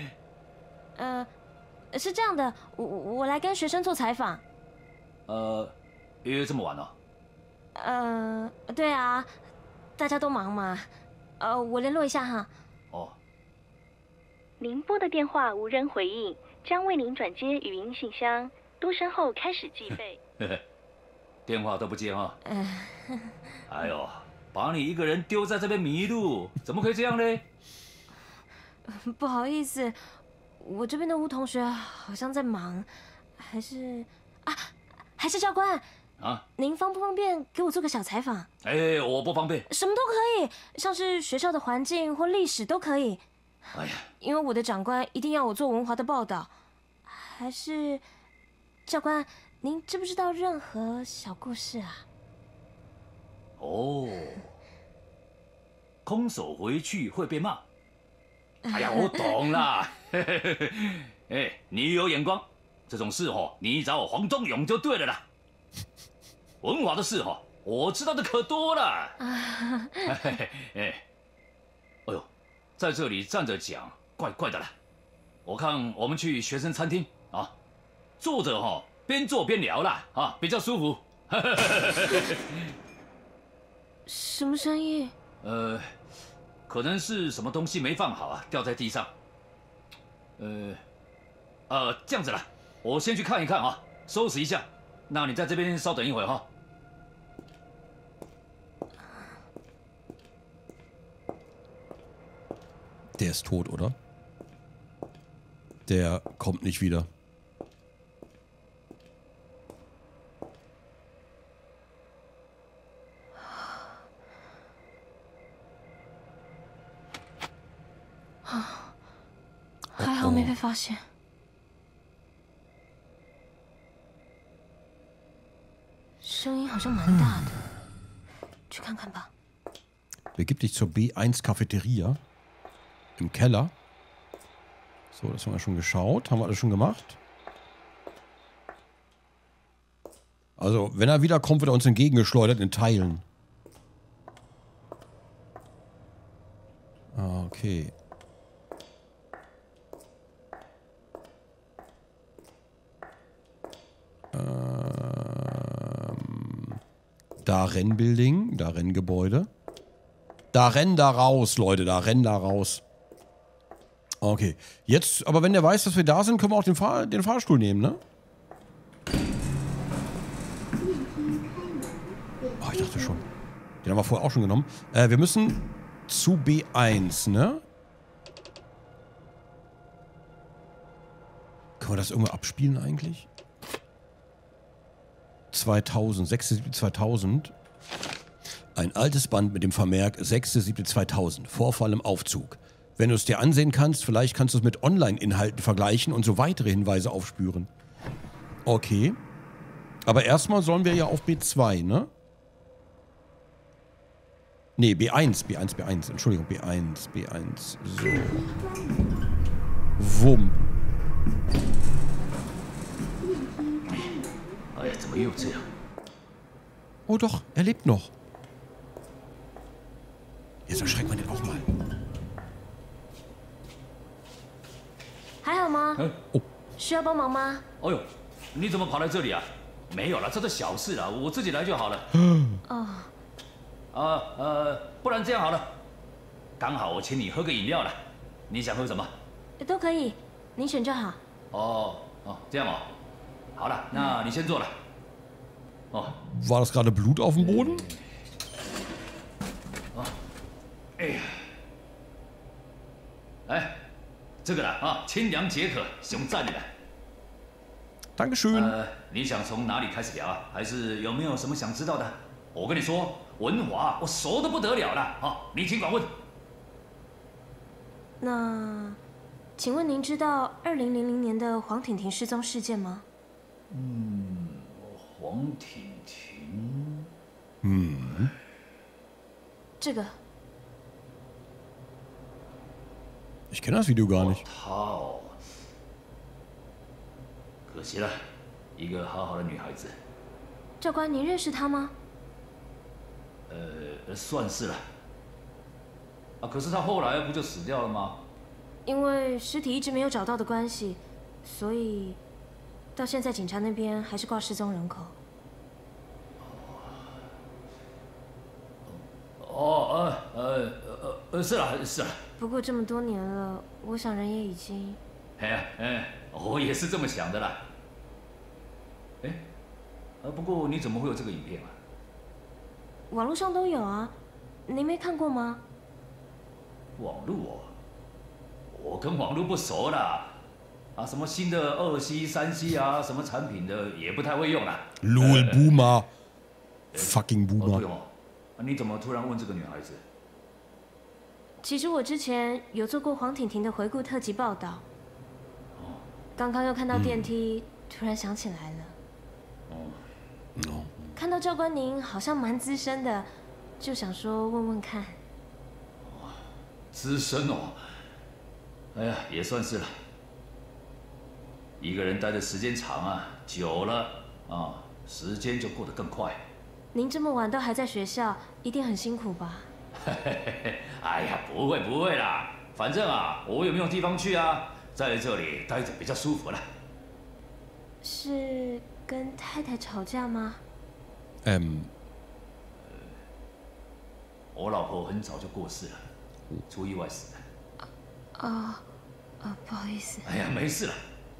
是这样的，我来跟学生做采访。 约这么晚了？ 对啊，大家都忙嘛。我联络一下哈。 哦。 您拨的电话无人回应，将为您转接语音信箱。嘟声后开始计费。 电话都不接哈。哎呦，把你一个人丢在这边迷路，怎么可以这样呢？ 不好意思，我这边的吴同学好像在忙，还是教官啊？您方不方便给我做个小采访？ 哎，我不方便。 什么都可以，像是学校的环境或历史都可以。 哎呀， 因为我的长官一定要我做文华的报道，还是教官，您知不知道任何小故事啊？ 哦，空手回去会被骂。哎呀，我懂啦。哎，你有眼光，这种事哦，你找我黄忠勇就对了啦。文华的事哦，我知道的可多了。哎呦，在这里站着讲，怪怪的啦。 我看我们去学生餐厅啊，坐着边做边聊啦啊，比较舒服。 什么声音？ 可能是什么东西没放好啊，掉在地上。这样子啦，我先去看一看啊，收拾一下。那你在这边稍等一会儿哈。 Der ist tot, oder? Der kommt nicht wieder. Oh, 还好没被发现。声音好像蛮大的，去看看吧。 Begib dich zur B1 Cafeteria. Im Keller. So, das haben wir schon geschaut. Haben wir alles schon gemacht? Also, wenn er wiederkommt, wird er uns entgegengeschleudert in Teilen. Ah, okay. Da Rennbuilding, da Renngebäude. Da rennen da raus, Leute, da rennen da raus. Okay, jetzt, aber wenn der weiß, dass wir da sind, können wir auch den Fahrstuhl nehmen, ne? Oh, ich dachte schon. Den haben wir vorher auch schon genommen. Wir müssen zu B1, ne? Können wir das irgendwo abspielen eigentlich? 2000, 6.7.2000. Ein altes Band mit dem Vermerk 6.7.2000. Vorfall im Aufzug. Wenn du es dir ansehen kannst, vielleicht kannst du es mit Online-Inhalten vergleichen und so weitere Hinweise aufspüren. Okay. Aber erstmal sollen wir ja auf B2, ne? Ne, B1. Entschuldigung, B1. So. Wumm. Oh doch, er lebt noch. Jetzt erschreckt man den auch mal. 还好吗？ 哦， 需要帮忙吗？ 哎呦，你怎么跑来这里啊？没有了，这都小事了，我自己来就好了。 哦。 不然这样好了，刚好我请你喝个饮料了，你想喝什么？ 都可以，您选就好。 这样哦。好了，那你先坐了。 War das gerade Blut auf dem Boden? 哎，这个啦啊，清凉解渴，熊赞你了。 Dankeschön. 你想从哪里开始聊啊？还是有没有什么想知道的？我跟你说，文华我熟得不得了了啊！你尽管问。 那，请问您知道2000年的黄婷婷失踪事件吗？ 黄婷婷。 这个。 Ich kenne das Video gar nicht. 她哦，可惜了，一个好好的女孩子。 教官，您认识她吗？ 算是了。可是她后来不就死掉了吗？ 因为尸体一直没有找到的关系，所以到现在警察那边还是挂失踪人口。 是了。 不过这么多年了，我想人也已经…… 我也是这么想的啦。不过你怎么会有这个影片啊？ 网络上都有啊，您没看过吗？ 网络哦，我跟网络不熟啦。什么新的2C、3C 啊，什么产品的也不太会用啦。 Lol Boomer. Fucking 对 Boomer. 哦，你怎么突然问这个女孩子？ 其实我之前有做过黄婷婷的回顾特辑报道，刚刚又看到电梯，突然想起来了。看到教官您好像蛮资深的，就想说问问看。 资深哦，哎呀，也算是了。一个人待的时间长啊，久了时间就过得更快。 您这么晚都还在学校，一定很辛苦吧？ 哎呀，不会啦，反正我也没有地方去啊， 在这里待着比较舒服了。 是跟太太吵架吗？ 我老婆很早就过世了，出意外死的。 不好意思。 哎呀，没事了。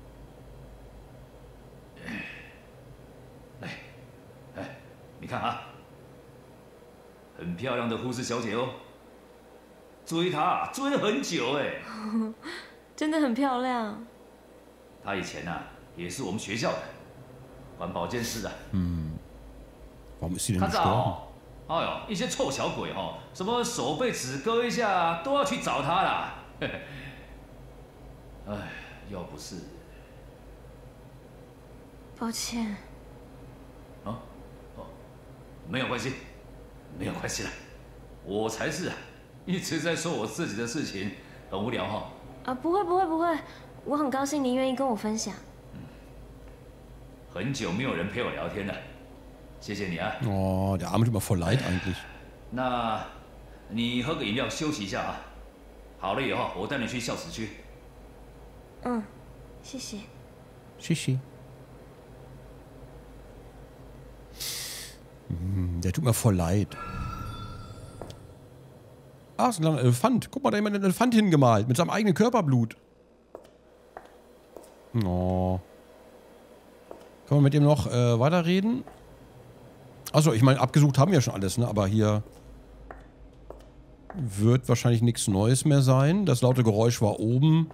来，你看啊，很漂亮的护士小姐哦，追她追很久哎。 真的很漂亮。 她以前啊也是我们学校的，管保健室的。 Warum ist sie denn 她知道 gestorben? 哦，哎呦，一些臭小鬼哦，什么手被纸割一下都要去找她啦。哎，要不是…… 抱歉。 没有关系，没有关系了。我才是一直在说我自己的事情，很无聊哈。 不会，我很高兴您愿意跟我分享。 很久没有人陪我聊天了，谢谢你啊。 Oh, der Arme tut mir voll leid eigentlich. 那，你喝个饮料休息一下啊。好了以后，我带你去校史区。 谢谢。 谢谢。Der tut mir voll leid. Ah, ist ein kleiner Elefant. Guck mal, da hat jemand einen Elefant hingemalt. Mit seinem eigenen Körperblut. Oh. Können wir mit ihm noch weiterreden? Achso, ich meine, abgesucht haben wir ja schon alles, ne? Aber hier wird wahrscheinlich nichts Neues mehr sein. Das laute Geräusch war oben.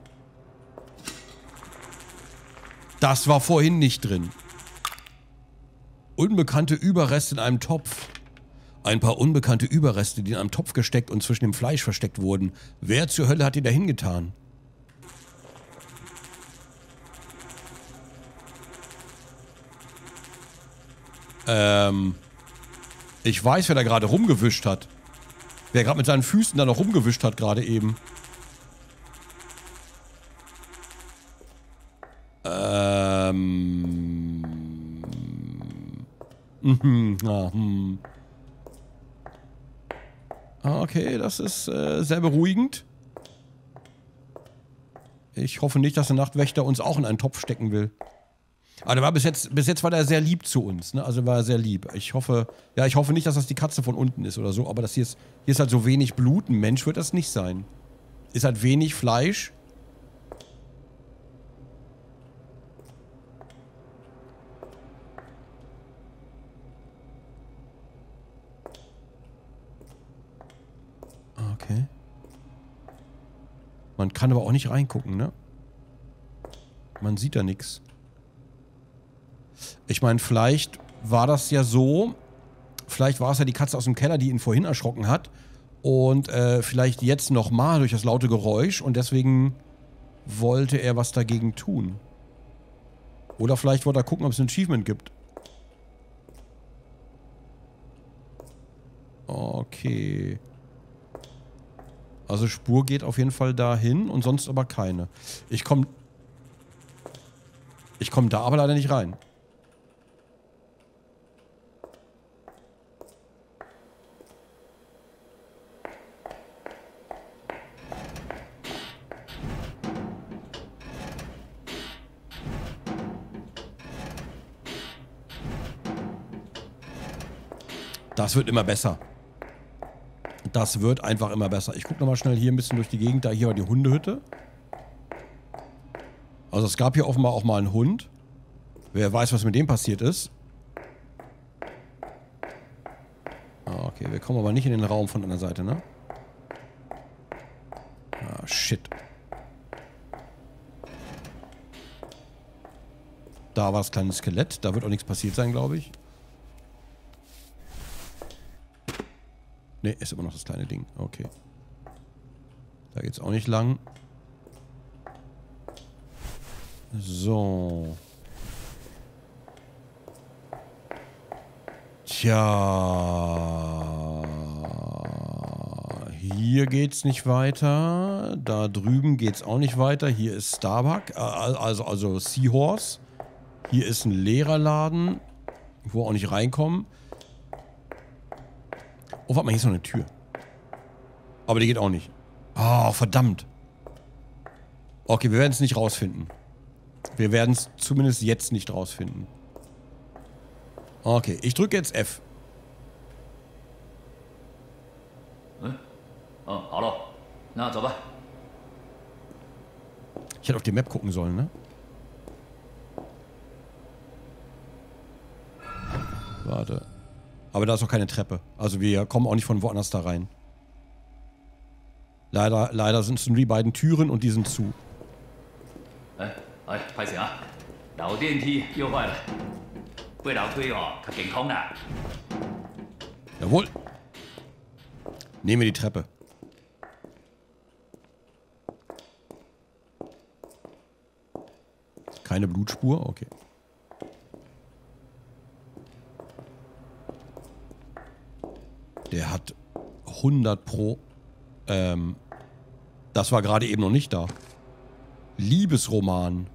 Das war vorhin nicht drin. Unbekannte Überreste in einem Topf. Ein paar unbekannte Überreste, die in einem Topf gesteckt und zwischen dem Fleisch versteckt wurden. Wer zur Hölle hat die da hingetan? Ich weiß, wer da gerade rumgewischt hat. Wer gerade mit seinen Füßen da noch rumgewischt hat gerade eben. Okay, das ist sehr beruhigend. Ich hoffe nicht, dass der Nachtwächter uns auch in einen Topf stecken will. Aber der war bis jetzt war der sehr lieb zu uns, ne? Also war er sehr lieb. Ich hoffe nicht, dass das die Katze von unten ist oder so, aber hier ist halt so wenig Blut. Ein Mensch wird das nicht sein. Ist halt wenig Fleisch. Okay. Man kann aber auch nicht reingucken, ne? Man sieht da nichts. Ich meine, vielleicht war das ja so. Vielleicht war es ja die Katze aus dem Keller, die ihn vorhin erschrocken hat. Und vielleicht jetzt nochmal durch das laute Geräusch. Und deswegen wollte er was dagegen tun. Oder vielleicht wollte er gucken, ob es ein Achievement gibt. Okay. Also Spur geht auf jeden Fall dahin und sonst aber keine. Ich komm da aber leider nicht rein. Das wird immer besser. Das wird einfach immer besser. Ich gucke nochmal schnell hier ein bisschen durch die Gegend. Da hier war die Hundehütte. Also es gab hier offenbar auch mal einen Hund. Wer weiß, was mit dem passiert ist. Okay, wir kommen aber nicht in den Raum von einer Seite, ne? Ah, shit. Da war das kleine Skelett. Da wird auch nichts passiert sein, glaube ich. Ne, ist immer noch das kleine Ding. Okay. Da geht's auch nicht lang. So. Tja. Hier geht's nicht weiter. Da drüben geht's auch nicht weiter. Hier ist Starbuck. Also Seahorse. Hier ist ein Lehrerladen, wo wir auch nicht reinkommen. Oh, warte mal, hier ist noch eine Tür. Aber die geht auch nicht. Oh, verdammt. Okay, wir werden es nicht rausfinden. Wir werden es zumindest jetzt nicht rausfinden. Okay, ich drücke jetzt F. Oh, 好了，那走吧。 Ich hätte auf die Map gucken sollen, ne? Warte. Aber da ist auch keine Treppe. Also wir kommen auch nicht von woanders da rein. Leider sind es nur die beiden Türen und die sind zu. 拍谁啊？老电梯又坏了，过楼梯哦，较健康啦。 Jawohl. Nehmen wir die Treppe. Keine Blutspur? Okay. Der hat 100 Pro. Das war gerade eben noch nicht da. Liebesroman.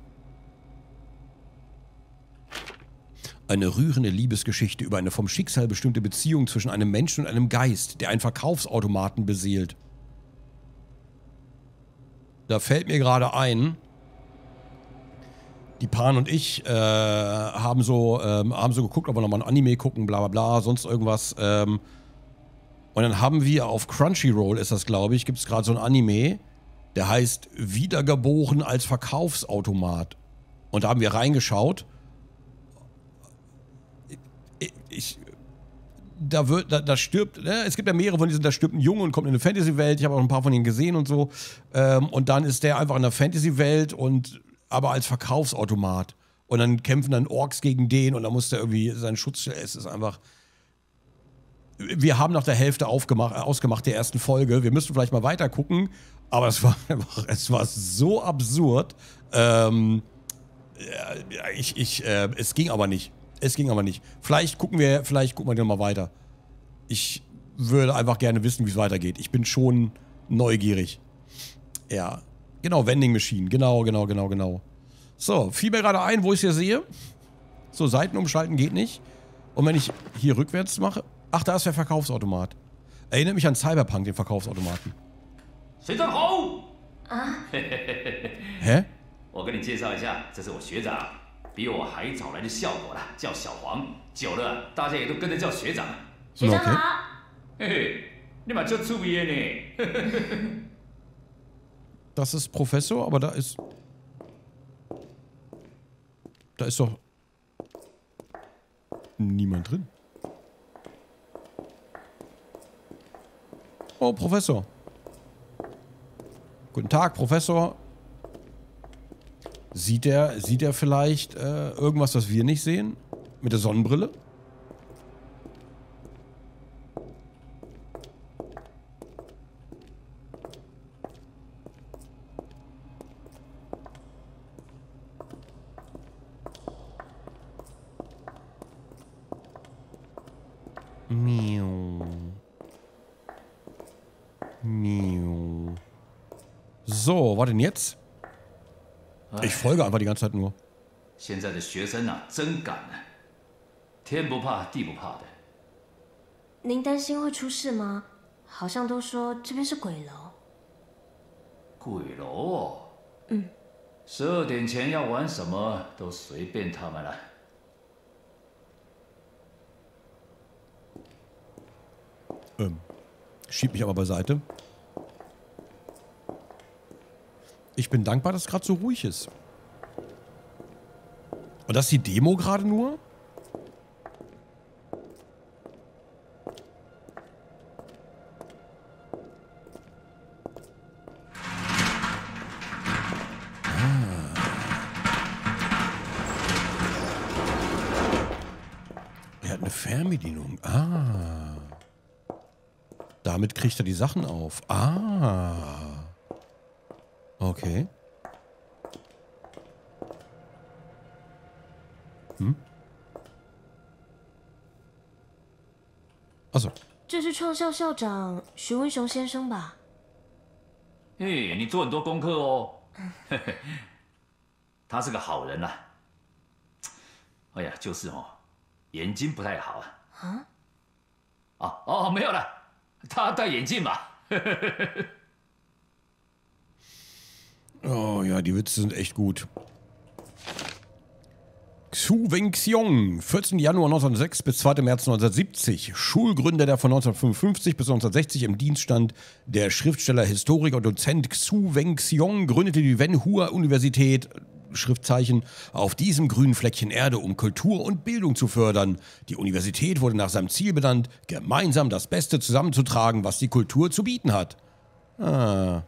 Eine rührende Liebesgeschichte über eine vom Schicksal bestimmte Beziehung zwischen einem Menschen und einem Geist, der einen Verkaufsautomaten beseelt. Da fällt mir gerade ein, die Pan und ich haben so geguckt, ob wir nochmal ein Anime gucken, bla bla bla, sonst irgendwas. Und dann haben wir auf Crunchyroll, ist das glaube ich, gibt es gerade so ein Anime, der heißt Wiedergeboren als Verkaufsautomat. Und da haben wir reingeschaut. Da stirbt, ne? Es gibt ja mehrere von diesen, da stirbt ein Junge und kommt in eine Fantasy-Welt. Ich habe auch ein paar von ihnen gesehen und so. Und dann ist der einfach in der Fantasy-Welt und aber als Verkaufsautomat. Und dann kämpfen dann Orks gegen den und dann muss der irgendwie seinen Schutz stellen. Es ist einfach. Wir haben nach der Hälfte ausgemacht der ersten Folge. Wir müssten vielleicht mal weiter gucken, aber es war einfach, es war so absurd. Es ging aber nicht. Es ging aber nicht. Vielleicht gucken wir dann mal weiter. Ich würde einfach gerne wissen, wie es weitergeht. Ich bin schon neugierig. Ja. Genau, Vending Machine. Genau. So, fiel mir gerade ein, wo ich es hier sehe. So, Seiten umschalten geht nicht. Und wenn ich hier rückwärts mache. Ach, da ist der Verkaufsautomat. Erinnert mich an Cyberpunk, den Verkaufsautomaten. Hä? 我跟你介绍一下，这是我学长，比我还早来的效果啦，叫小黄。久了，大家也都跟着叫学长。 学长好。 嘿嘿，你嘛就出名呢。 Das ist Professor, aber da ist doch niemand drin. Oh, Professor. Guten Tag, Professor. Sieht er vielleicht irgendwas, was wir nicht sehen? Mit der Sonnenbrille? Miau. Miau. So, was denn jetzt? Ich folge einfach die ganze Zeit nur. 现在的学生啊，真敢啊，天不怕地不怕的。 您担心会出事吗？好像都说这边是鬼楼。 鬼楼哦。12点前要玩什么都随便他们了。 Schieb mich aber beiseite. Ich bin dankbar, dass es gerade so ruhig ist. Und das ist die Demo gerade nur? Er hat eine Fernbedienung. Damit kriegt er die Sachen auf. Okay. Achso. 这是创校校长徐文雄先生吧？ 嘿，你做很多功课哦。他是个好人啦。哎呀，就是哦，眼睛不太好啊。没有了，他戴眼镜嘛。 Oh ja, die Witze sind echt gut. Xu Wengxiong, 14. Januar 1906 bis 2. März 1970, Schulgründer, der von 1955 bis 1960 im Dienst stand. Der Schriftsteller, Historiker und Dozent Xu Wengxiong gründete die Wenhua-Universität, Schriftzeichen, auf diesem grünen Fleckchen Erde, um Kultur und Bildung zu fördern. Die Universität wurde nach seinem Ziel benannt, gemeinsam das Beste zusammenzutragen, was die Kultur zu bieten hat. Ah.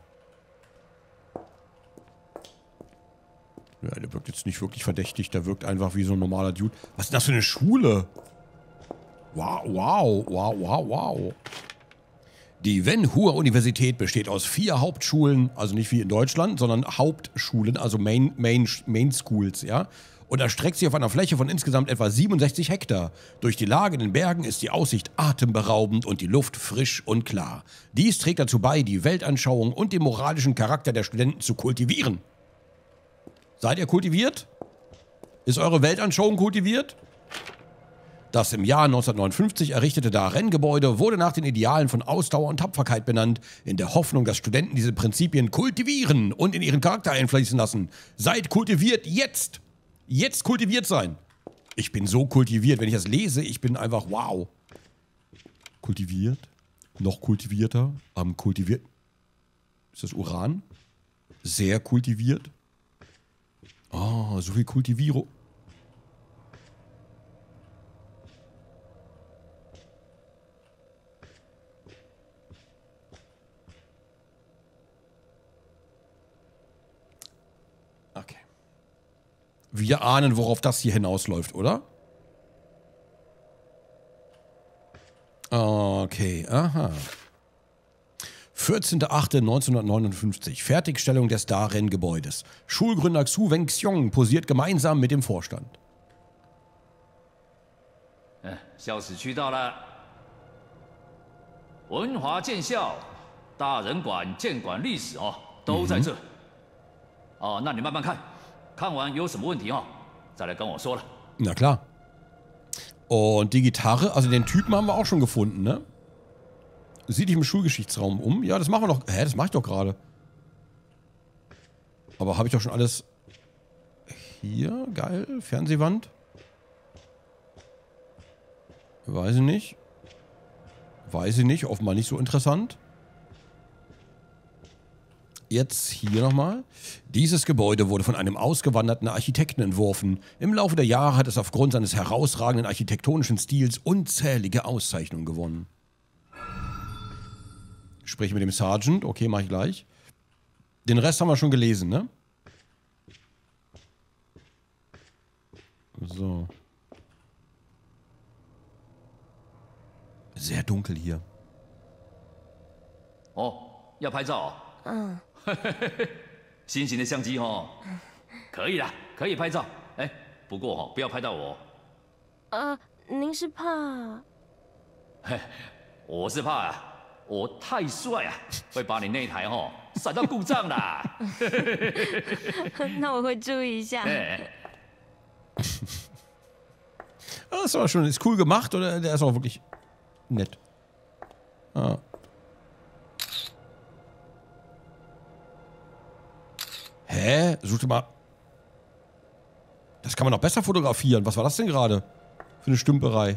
Ja, der wirkt jetzt nicht wirklich verdächtig, der wirkt einfach wie so ein normaler Dude. Was ist denn das für eine Schule? Wow, wow, wow, wow, wow. Die Wenhua-Universität besteht aus 4 Hauptschulen, also nicht wie in Deutschland, sondern Hauptschulen, also Main Schools, ja. Und erstreckt sich auf einer Fläche von insgesamt etwa 67 Hektar. Durch die Lage in den Bergen ist die Aussicht atemberaubend und die Luft frisch und klar. Dies trägt dazu bei, die Weltanschauung und den moralischen Charakter der Studenten zu kultivieren. Seid ihr kultiviert? Ist eure Weltanschauung kultiviert? Das im Jahr 1959 errichtete Daren-Gebäude wurde nach den Idealen von Ausdauer und Tapferkeit benannt, in der Hoffnung, dass Studenten diese Prinzipien kultivieren und in ihren Charakter einfließen lassen. Seid kultiviert jetzt! Jetzt kultiviert sein! Ich bin so kultiviert, wenn ich das lese, ich bin einfach wow. Kultiviert? Noch kultivierter? Am kultiviert? Ist das Uran? Sehr kultiviert? Oh, so viel Kultivierung. Okay. Wir ahnen, worauf das hier hinausläuft, oder? Okay, aha. 14.08.1959, Fertigstellung des Daren-Gebäudes. Schulgründer Xu Wengxiong posiert gemeinsam mit dem Vorstand. 校史区到了，文华建校、大人馆、建馆历史哦，都在这。哦，那你慢慢看，看完有什么问题哦，再来跟我说了。 Na klar. Und die Gitarre, also den Typen haben wir auch schon gefunden, ne? Sieh dich im Schulgeschichtsraum um. Ja, das machen wir doch. Hä, das mache ich doch gerade. Aber habe ich doch schon alles... Hier, geil. Fernsehwand. Weiß ich nicht. Weiß ich nicht. Offenbar nicht so interessant. Jetzt hier nochmal. Dieses Gebäude wurde von einem ausgewanderten Architekten entworfen. Im Laufe der Jahre hat es aufgrund seines herausragenden architektonischen Stils unzählige Auszeichnungen gewonnen. Spreche mit dem Sergeant. Okay, mache ich gleich. Den Rest haben wir schon gelesen, ne? So. Sehr dunkel hier. Oh, 要拍照哦。嗯。新型的相机哦，可以啦，可以拍照。哎，不过哦，不要拍到我。 您是怕？ 嘿，我是怕啊。 我太帅啊，会把你那台哦闪到故障啦。 那我会注意一下。 Das war schon, ist cool gemacht oder der ist auch wirklich nett. Ah. Hä? Such mal. Das kann man noch besser fotografieren. Was war das denn gerade? Für eine Stümperei.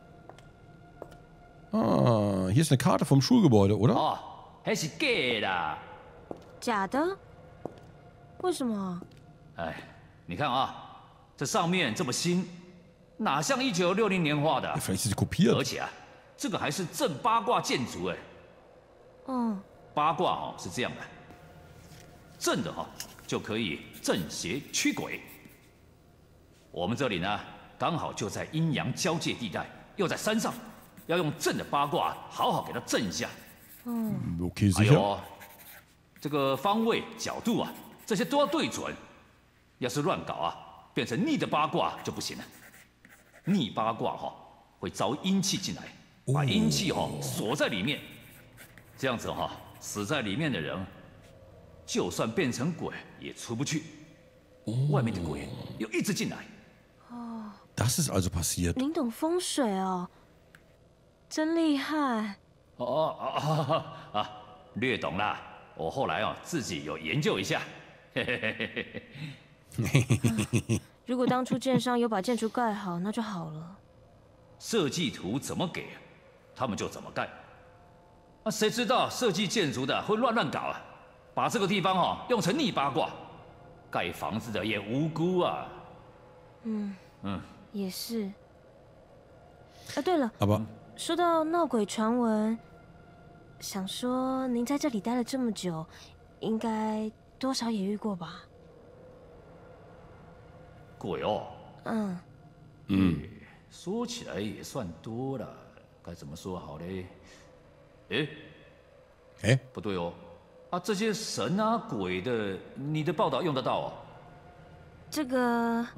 Ah, hier ist eine Karte vom Schulgebäude, oder? Oh, das ist假的。 假的？为什么？ 哎，你看啊，这上面这么新，哪像1960年画的？ Vielleicht ist sie kopiert. 而且啊，这个还是正八卦建筑哎。 嗯。 八卦哦是这样的，正的哈就可以正邪驱鬼。我们这里呢，刚好就在阴阳交界地带，又在山上。 要用正的八卦，好好给它正一下。 Okay, 还 sicher. 有这个方位、角度啊，这些都要对准。要是乱搞啊，变成逆的八卦就不行了。逆八卦哈，会招阴气进来，把阴气哈锁在里面。这样子哈，死在里面的人，就算变成鬼也出不去。外面的鬼又一直进来。 哦。 Das ist also passiert. 您懂风水哦。 真厉害！ 略懂啦。我后来哦自己有研究一下。 如果当初建商有把建筑盖好，那就好了。 设计图怎么给，他们就怎么盖。啊，谁知道设计建筑的会乱搞啊？把这个地方用成泥巴挂，盖房子的也无辜啊。 也是。啊，对了， Aber 说到闹鬼传闻，想说您在这里待了这么久，应该多少也遇过吧？ 鬼哦，说起来也算多了，该怎么说好嘞？ 哎， 不对哦，啊，这些神啊鬼的，你的报道用得到哦？ 这个，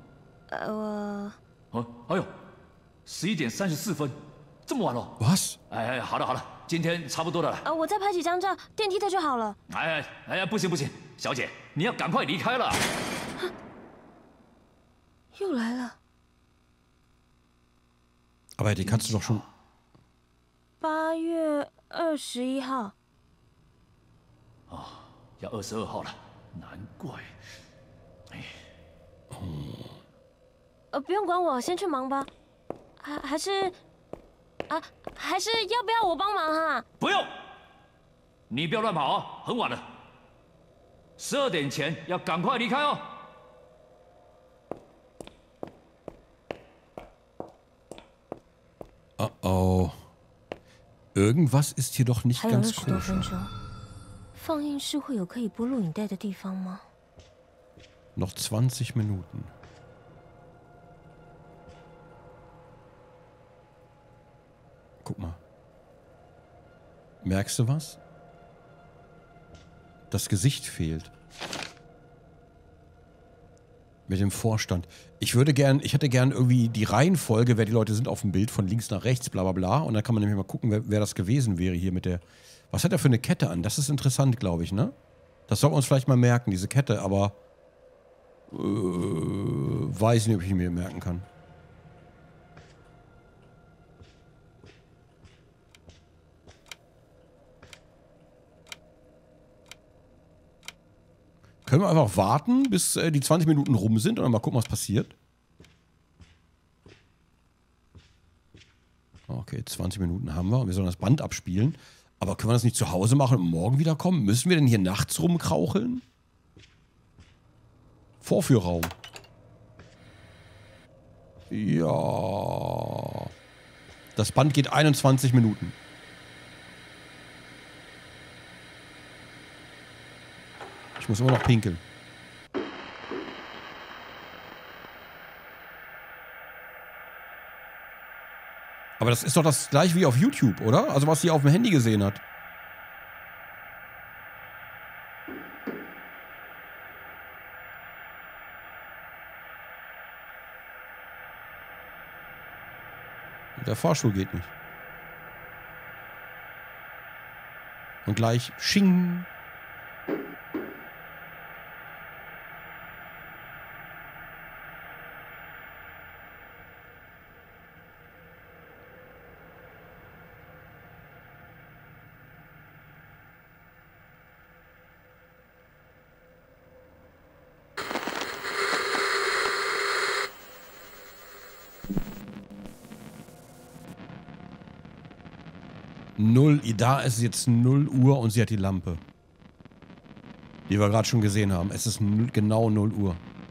哎呦，11:34，这么晚了？ was？ 哎，好了，今天差不多了啦。 我再拍几张照，电梯的就好了。 哎，不行，小姐，你要赶快离开了。 又来了。 Aber die kannst du doch schon. 8月21号。 要22号了，难怪。 不用管我，先去忙吧。还是要不要我帮忙哈？ 不用，你不要乱跑啊，很晚了。12点前要赶快离开哦。 Oh oh. Irgendwas ist hier doch nicht 还有 ganz 20多分 koscher. 钟，放映室会有可以播录影带的地方吗？ Noch 20 Minuten. Guck mal. Merkst du was? Das Gesicht fehlt. Mit dem Vorstand. Ich hätte gern irgendwie die Reihenfolge, wer die Leute sind auf dem Bild, von links nach rechts, bla bla bla. Und dann kann man nämlich mal gucken, wer das gewesen wäre hier mit der... Was hat er für eine Kette an? Das ist interessant, glaube ich, ne? Das sollten wir uns vielleicht mal merken, diese Kette, aber... weiß nicht, ob ich mir merken kann. Können wir einfach warten, bis die 20 Minuten rum sind und dann mal gucken, was passiert? Okay, 20 Minuten haben wir und wir sollen das Band abspielen. Aber können wir das nicht zu Hause machen und morgen wiederkommen? Müssen wir denn hier nachts rumkraucheln? Vorführraum. Ja. Das Band geht 21 Minuten. Ich muss immer noch pinkeln. Aber das ist doch das gleiche wie auf YouTube, oder? Also was sie auf dem Handy gesehen hat. Der Fahrstuhl geht nicht. Und gleich Sching. Da ist jetzt 0 Uhr und sie hat die Lampe. Die wir gerade schon gesehen haben. Es ist genau 0 Uhr.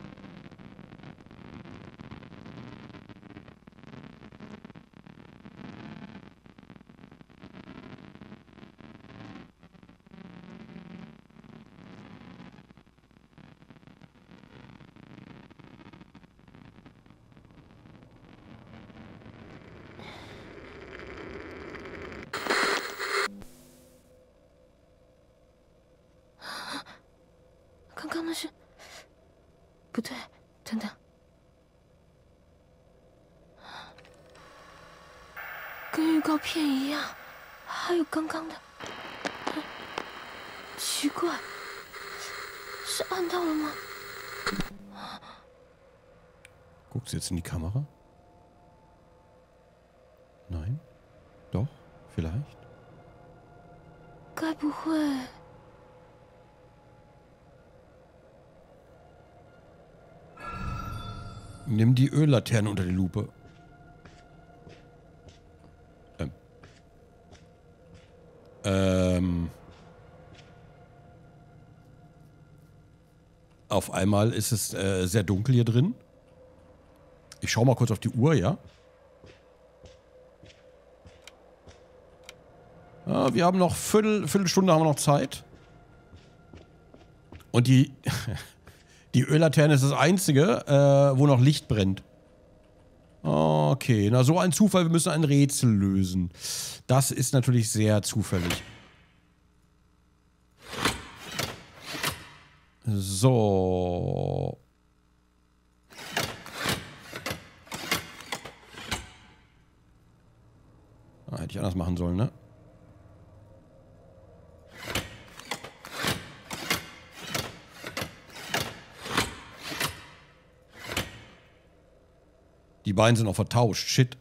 刚刚那是不对，等等，跟预告片一样，还有刚刚的，奇怪，是按到了吗？ Guckt sie jetzt in die Kamera? Nein? Doch? Vielleicht? 该不会 Nimm die Öllaterne unter die Lupe. Auf einmal ist es sehr dunkel hier drin. Ich schaue mal kurz auf die Uhr, ja? Ja, wir haben noch Viertelstunde haben wir noch Zeit. Und die Öllaterne ist das einzige, wo noch Licht brennt. Okay, na so ein Zufall, wir müssen ein Rätsel lösen. Das ist natürlich sehr zufällig. So. Ah, hätte ich anders machen sollen, ne? Die beiden sind auch vertauscht. Shit.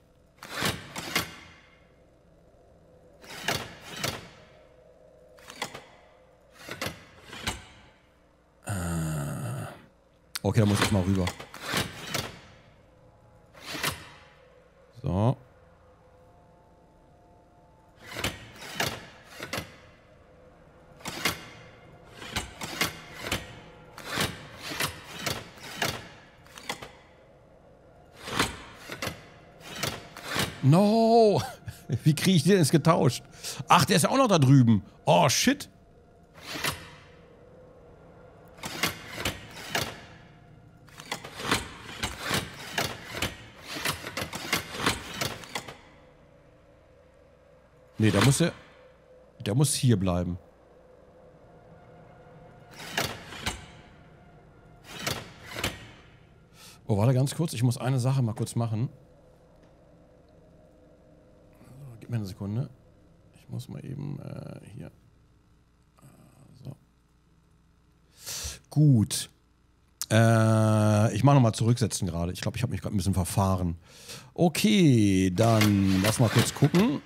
Okay, da muss ich mal rüber. So. No! Wie kriege ich den jetzt getauscht? Ach, der ist ja auch noch da drüben. Oh, shit. Nee, der muss hier bleiben. Oh, warte ganz kurz. Ich muss eine Sache mal kurz machen. So, gib mir eine Sekunde. Ich muss mal eben hier. So. Gut. Ich mache nochmal zurücksetzen gerade. Ich glaube, ich habe mich gerade ein bisschen verfahren. Okay, dann lass mal kurz gucken.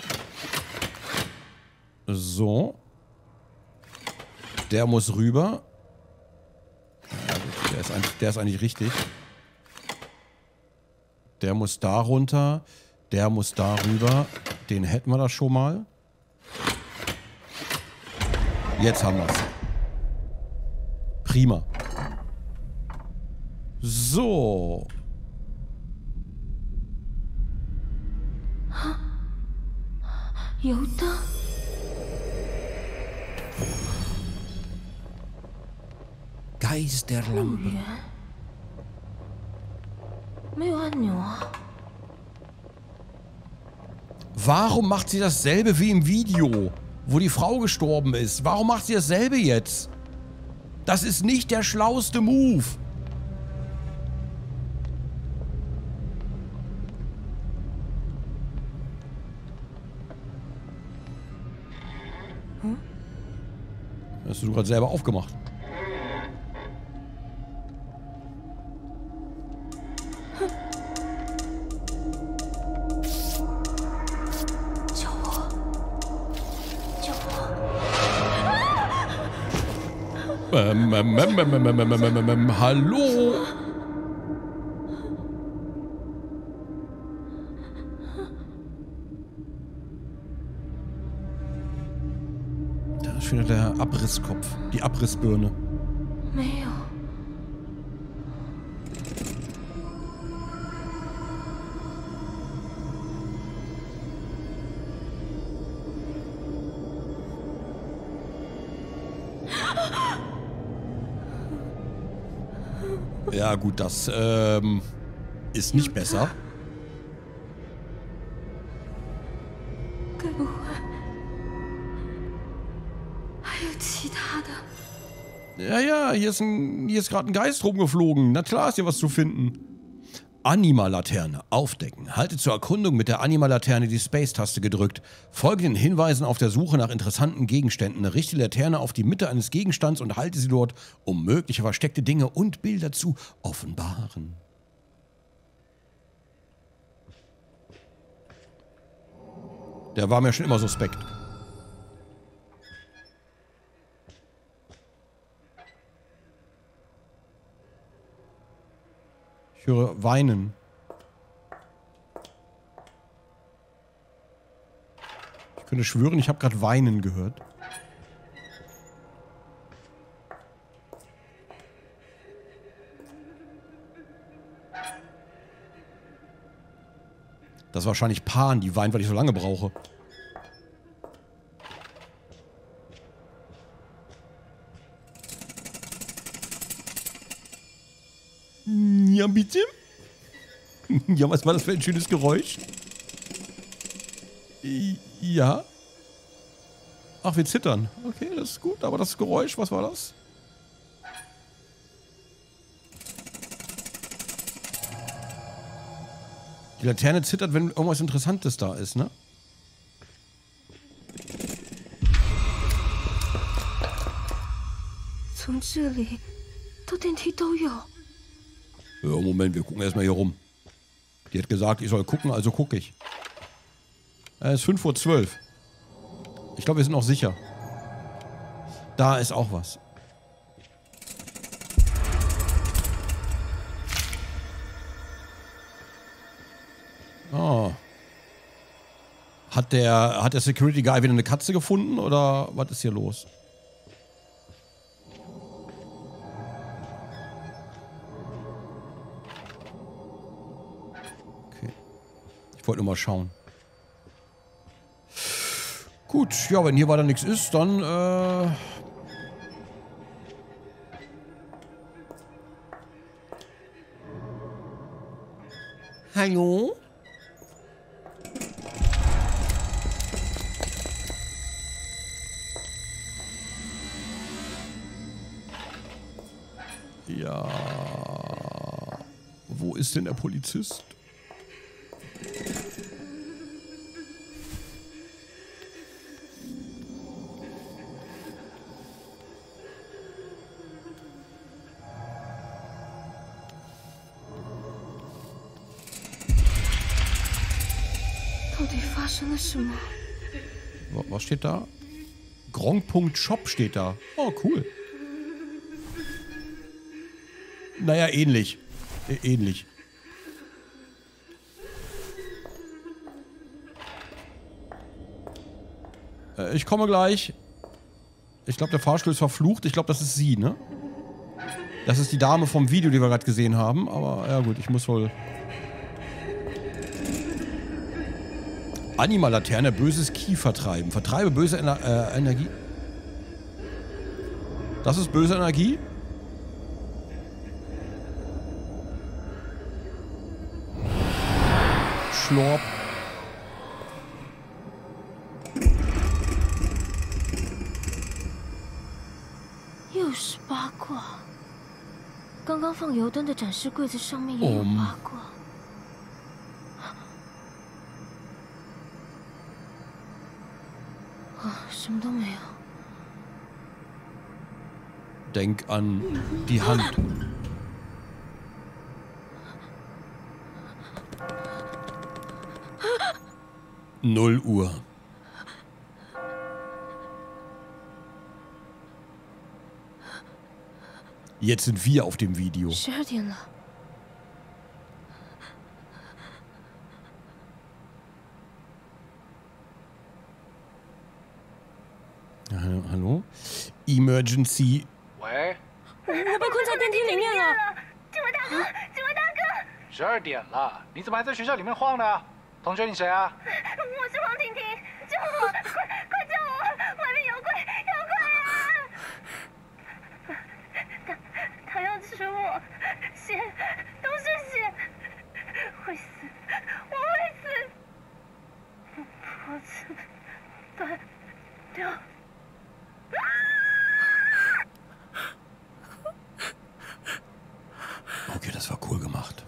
So. Der muss rüber. Ja, gut, der ist eigentlich richtig. Der muss da runter. Der muss da rüber. Den hätten wir da schon mal. Jetzt haben wir es. Prima. So. Yoda? Geisterlampe. 没有按钮啊。 Warum macht sie dasselbe wie im Video, wo die Frau gestorben ist? Warum macht sie dasselbe jetzt? Das ist nicht der schlauste Move. Hast du gerade selber aufgemacht? Hallo? Da ist wieder der Abrisskopf, die Abrissbirne. 没有。 Ja gut, das ist nicht besser. 该不会还有其他的？ Ja, hier ist gerade ein Geist rumgeflogen. Na klar ist hier was zu finden. Anima-Laterne. Aufdecken. Halte zur Erkundung mit der Anima-Laterne die Space-Taste gedrückt. Folge den Hinweisen auf der Suche nach interessanten Gegenständen. Richte die Laterne auf die Mitte eines Gegenstands und halte sie dort, um mögliche versteckte Dinge und Bilder zu offenbaren. Der war mir schon immer suspekt. Ich höre Weinen. Ich könnte schwören, ich habe gerade Weinen gehört. Das ist wahrscheinlich Pan, die weint, weil ich so lange brauche. Ja, bitte? Ja, was war das für ein schönes Geräusch? Ja. Ach, wir zittern. Okay, das ist gut. Aber das Geräusch, was war das? Die Laterne zittert, wenn irgendwas Interessantes da ist, ne? Ja, Moment, wir gucken erstmal hier rum. Die hat gesagt, ich soll gucken, also gucke ich. Es ist 5:12 Uhr. Ich glaube, wir sind noch sicher. Da ist auch was. Oh. Hat der Security Guy wieder eine Katze gefunden oder was ist hier los? Okay. Ich wollte nur mal schauen. Gut, ja, wenn hier weiter nichts ist, dann Hallo? Ja. Wo ist denn der Polizist? Was steht da? Gronk.shop steht da. Oh, cool. Naja, ähnlich. Ähnlich. Ich komme gleich. Ich glaube, der Fahrstuhl ist verflucht. Ich glaube, das ist sie, ne? Das ist die Dame vom Video, die wir gerade gesehen haben. Aber ja gut, ich muss wohl... Anima-Laterne, böses Ki vertreiben. Vertreibe böse Energie. Das ist böse Energie. Schlorp. Denk an die Hand. Null Uhr. Jetzt sind wir auf dem Video. Hallo? Emergency. 喂， 我被困在电梯里面了。 警卫大哥 12点了，你怎么还在学校里面晃呢？同学，你谁啊？ 我是王婷婷，救我！快救我！外面有鬼，有鬼啊！他要吃我，血都是血，会死，我会死！脖子断掉。 Okay, das war cool gemacht.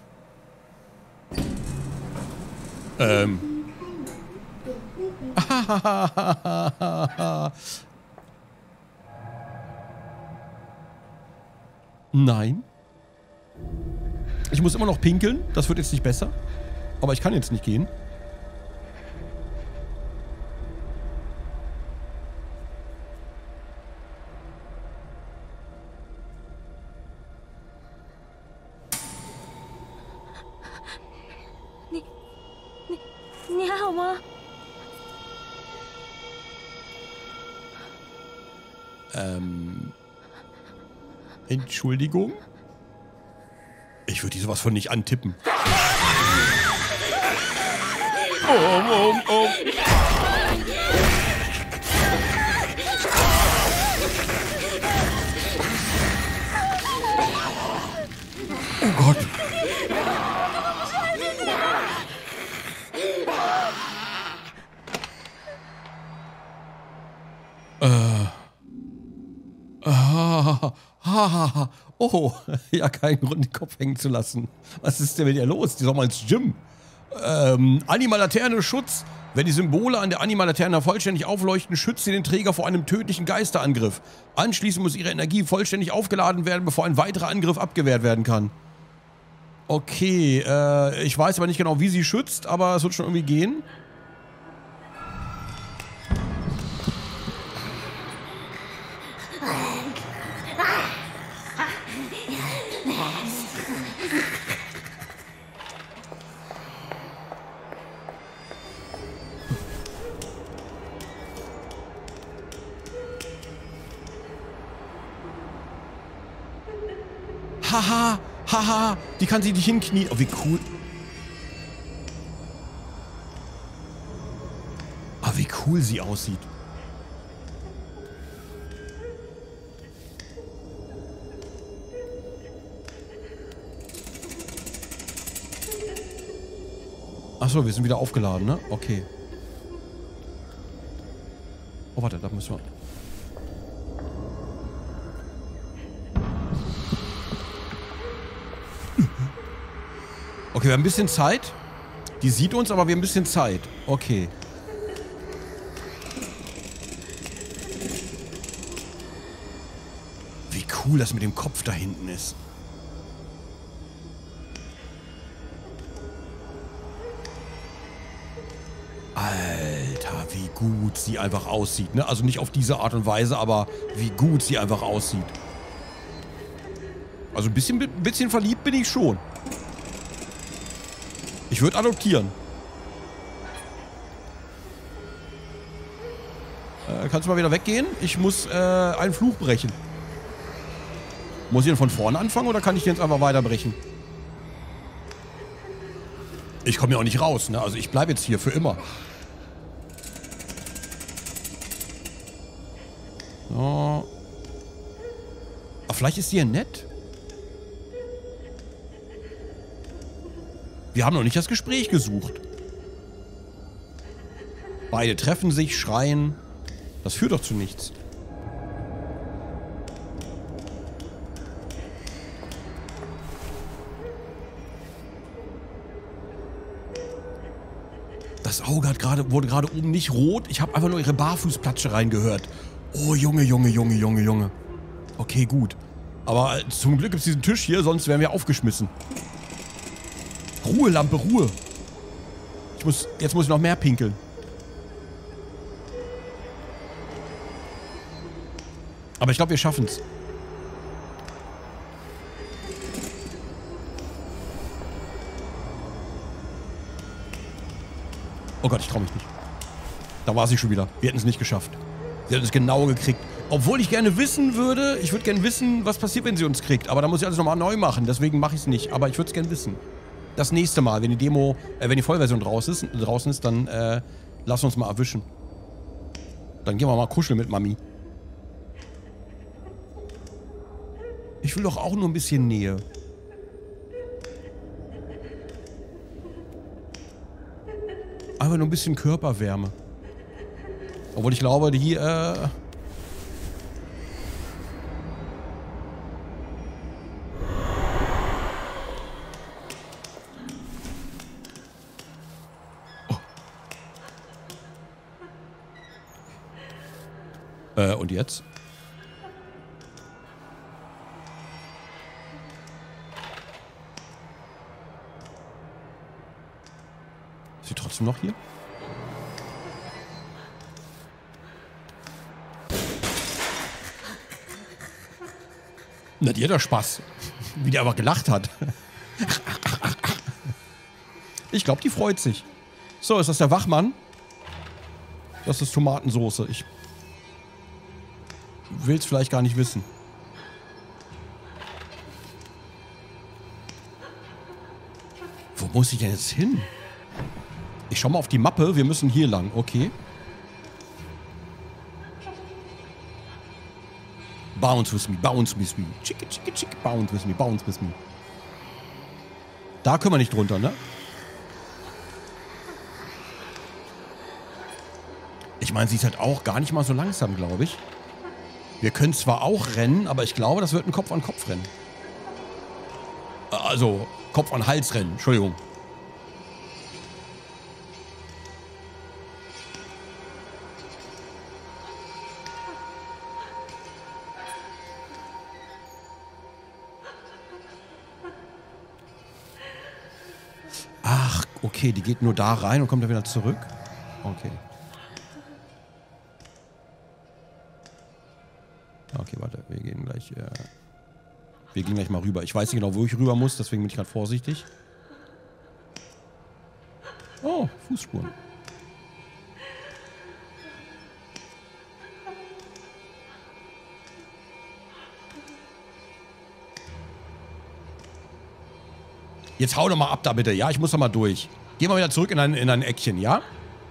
Nein. Ich muss immer noch pinkeln. Das wird jetzt nicht besser. Aber ich kann jetzt nicht gehen. 吗？ Entschuldigung? Ich würde die sowas von nicht antippen. Oh. Oh Gott. Oh, ja, keinen Grund, den Kopf hängen zu lassen. Was ist denn mit ihr los? Die soll mal ins Gym. Anima-Laterne Schutz. Wenn die Symbole an der Anima-Laterne vollständig aufleuchten, schützt sie den Träger vor einem tödlichen Geisterangriff. Anschließend muss ihre Energie vollständig aufgeladen werden, bevor ein weiterer Angriff abgewehrt werden kann. Okay, ich weiß aber nicht genau, wie sie schützt, aber es wird schon irgendwie gehen. Haha, die kann sie nicht hinknien. Oh, wie cool. Ah, wie cool sie aussieht. Achso, wir sind wieder aufgeladen, ne? Okay. Oh, warte, da müssen wir... Okay, wir haben ein bisschen Zeit. Die sieht uns, aber wir haben ein bisschen Zeit. Okay. Wie cool das mit dem Kopf da hinten ist. Alter, wie gut sie einfach aussieht, ne? Also nicht auf diese Art und Weise, aber wie gut sie einfach aussieht. Also ein bisschen verliebt bin ich schon. Ich würde adoptieren. Kannst du mal wieder weggehen? Ich muss einen Fluch brechen. Muss ich denn von vorne anfangen oder kann ich den jetzt einfach weiterbrechen? Ich komme ja auch nicht raus, ne? Also ich bleibe jetzt hier für immer. So. Aber vielleicht ist die ja nett. Wir haben noch nicht das Gespräch gesucht. Beide treffen sich, schreien. Das führt doch zu nichts. Das Auge wurde gerade oben nicht rot. Ich habe einfach nur ihre Barfußplatsche reingehört. Oh, Junge. Okay, gut. Aber zum Glück gibt es diesen Tisch hier, sonst wären wir aufgeschmissen. Ruhe, Lampe, Ruhe. Jetzt muss ich noch mehr pinkeln. Aber ich glaube, wir schaffen es. Oh Gott, ich traue mich nicht. Da war sie schon wieder. Wir hätten es nicht geschafft. Sie hat es genau gekriegt. Obwohl ich gerne wissen würde, ich würde gerne wissen, was passiert, wenn sie uns kriegt. Aber da muss ich alles nochmal neu machen. Deswegen mache ich es nicht. Aber ich würde es gerne wissen. Das nächste Mal, wenn die Demo, wenn die Vollversion draußen ist, dann lass uns mal erwischen. Dann gehen wir mal kuscheln mit Mami. Ich will doch auch nur ein bisschen Nähe. Einfach nur ein bisschen Körperwärme. Obwohl ich glaube, die, und jetzt? Ist sie trotzdem noch hier? Na, die hat doch Spaß. Wie die aber gelacht hat. Ich glaube, die freut sich. So, ist das der Wachmann? Das ist Tomatensoße. Ich will es vielleicht gar nicht wissen. Wo muss ich denn jetzt hin? Ich schau mal auf die Mappe. Wir müssen hier lang. Okay. Bounce with me, bounce with me. Chicka, chicka, chicka, bounce with me, bounce with me. Da können wir nicht drunter, ne? Ich meine, sie ist halt auch gar nicht mal so langsam, glaube ich. Wir können zwar auch rennen, aber ich glaube, das wird ein Kopf-an-Kopf-Rennen. Also, Kopf-an-Hals-Rennen, Entschuldigung. Ach, okay, die geht nur da rein und kommt dann wieder zurück. Okay. Okay, warte, wir gehen gleich mal rüber. Ich weiß nicht genau, wo ich rüber muss, deswegen bin ich gerade vorsichtig. Oh, Fußspuren. Jetzt hau doch mal ab da bitte, ja? Ich muss doch mal durch. Geh mal wieder zurück in ein Eckchen, ja?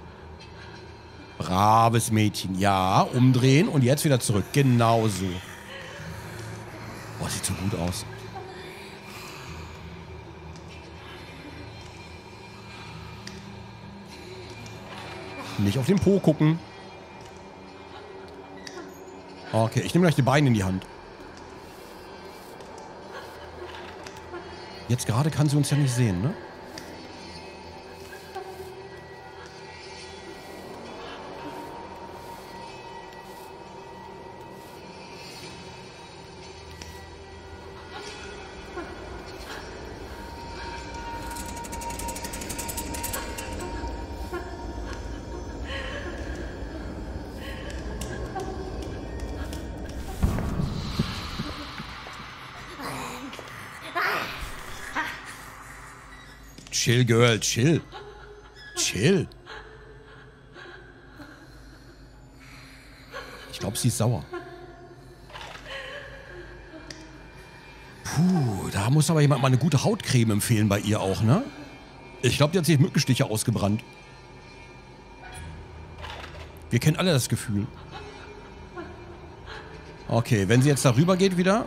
Braves Mädchen, ja. Umdrehen und jetzt wieder zurück. Genau so. Boah, sieht so gut aus. Nicht auf den Po gucken. Okay, ich nehme gleich die Beine in die Hand. Jetzt gerade kann sie uns ja nicht sehen, ne? Chill, Girl, chill. Chill. Ich glaube, sie ist sauer. Puh, da muss aber jemand mal eine gute Hautcreme empfehlen bei ihr auch, ne? Ich glaube, die hat sich Mückenstiche ausgebrannt. Wir kennen alle das Gefühl. Okay, wenn sie jetzt darüber geht wieder,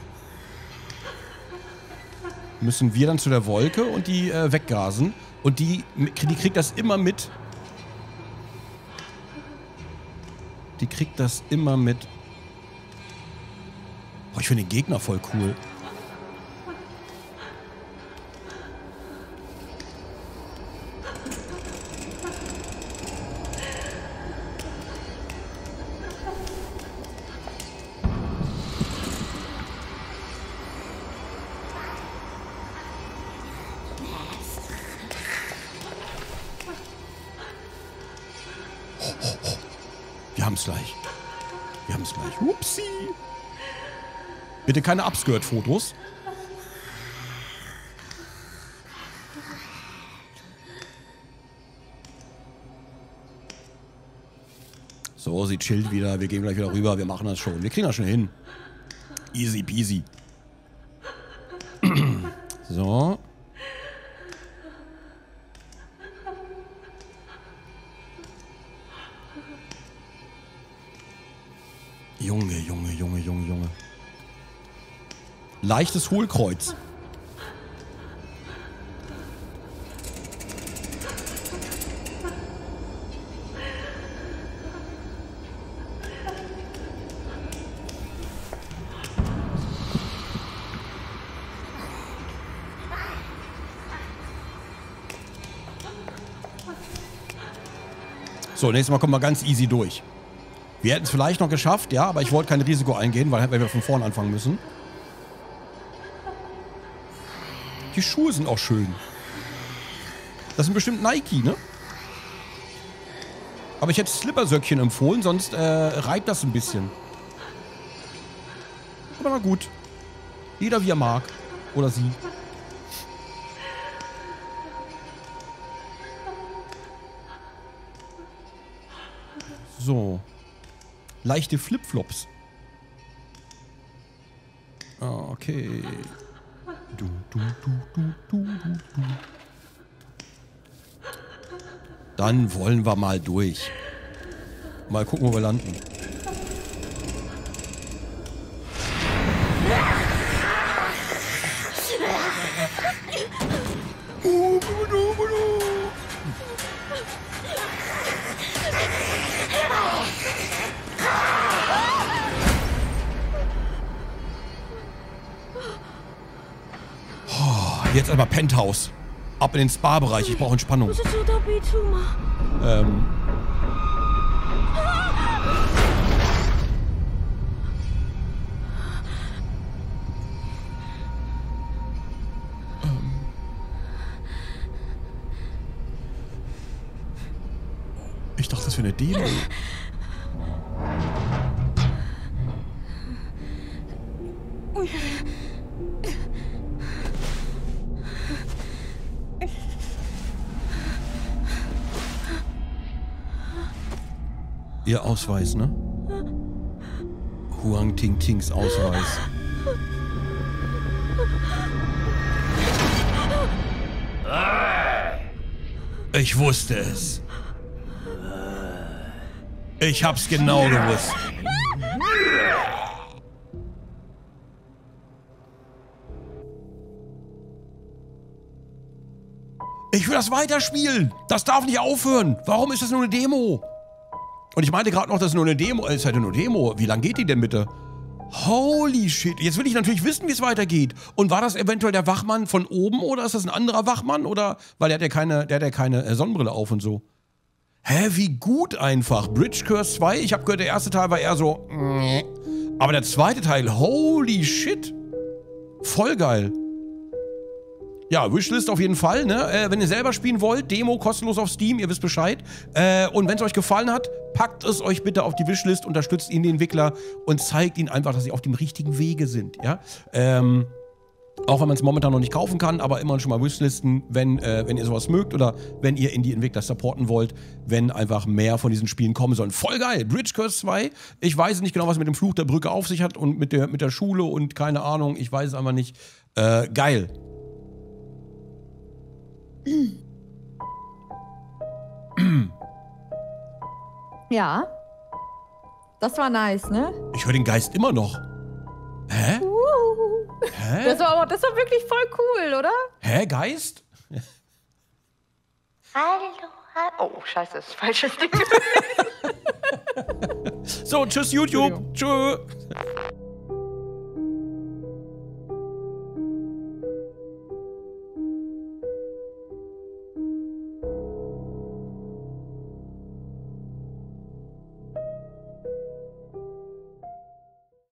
müssen wir dann zu der Wolke und die weggasen. Und die kriegt das immer mit. Die kriegt das immer mit. Boah, ich finde den Gegner voll cool. Wir haben's gleich. Wir haben's gleich. Upsi. Bitte keine Upskirt-Fotos. So, sie chillt wieder. Wir gehen gleich wieder rüber. Wir machen das schon. Wir kriegen das schon hin. Easy peasy. So. Junge, Junge, Junge, Junge, Junge. Leichtes Hohlkreuz. So, nächstes Mal kommen wir ganz easy durch. Wir hätten es vielleicht noch geschafft, ja, aber ich wollte kein Risiko eingehen, weil wir von vorn anfangen müssen. Die Schuhe sind auch schön. Das sind bestimmt Nike, ne? Aber ich hätte Slippersöckchen empfohlen, sonst reibt das ein bisschen. Aber na gut. Jeder wie er mag. Oder sie. So. Leichte Flipflops. Okay. Dann wollen wir mal durch. Mal gucken, wo wir landen. Jetzt aber Penthouse. Ab in den Spa-Bereich. Ich brauche Entspannung. Ich dachte, das wäre eine Demo. Ihr Ausweis, ne? Huang Ting Tings Ausweis. Ich wusste es. Ich hab's genau gewusst. Ich will das weiterspielen. Das darf nicht aufhören. Warum ist das nur eine Demo? Und ich meinte gerade noch, das ist nur eine Demo. Es ist halt nur eine Demo. Wie lang geht die denn bitte? Holy shit. Jetzt will ich natürlich wissen, wie es weitergeht. Und war das eventuell der Wachmann von oben oder ist das ein anderer Wachmann? Oder, weil der hat ja keine Sonnenbrille auf und so. Hä, wie gut einfach. Bridge Curse 2, ich habe gehört, der erste Teil war eher so... Aber der zweite Teil, holy shit. Voll geil. Ja, Wishlist auf jeden Fall, ne? Wenn ihr selber spielen wollt, Demo kostenlos auf Steam, ihr wisst Bescheid. Und wenn es euch gefallen hat, packt es euch bitte auf die Wishlist, unterstützt ihn, den Entwickler, und zeigt ihnen einfach, dass sie auf dem richtigen Wege sind, ja? Auch wenn man es momentan noch nicht kaufen kann, aber immerhin schon mal Wishlisten, wenn ihr sowas mögt oder wenn ihr Indie-Entwickler supporten wollt, wenn einfach mehr von diesen Spielen kommen sollen. Voll geil! Bridge Curse 2, ich weiß nicht genau, was mit dem Fluch der Brücke auf sich hat und mit der Schule und keine Ahnung, ich weiß es einfach nicht. Geil. Ja. Das war nice, ne? Ich höre den Geist immer noch. Hä? Hä? Das war wirklich voll cool, oder? Hä, Geist? Hallo. Oh, scheiße, das ist falsches Ding. So, tschüss YouTube. Tschö.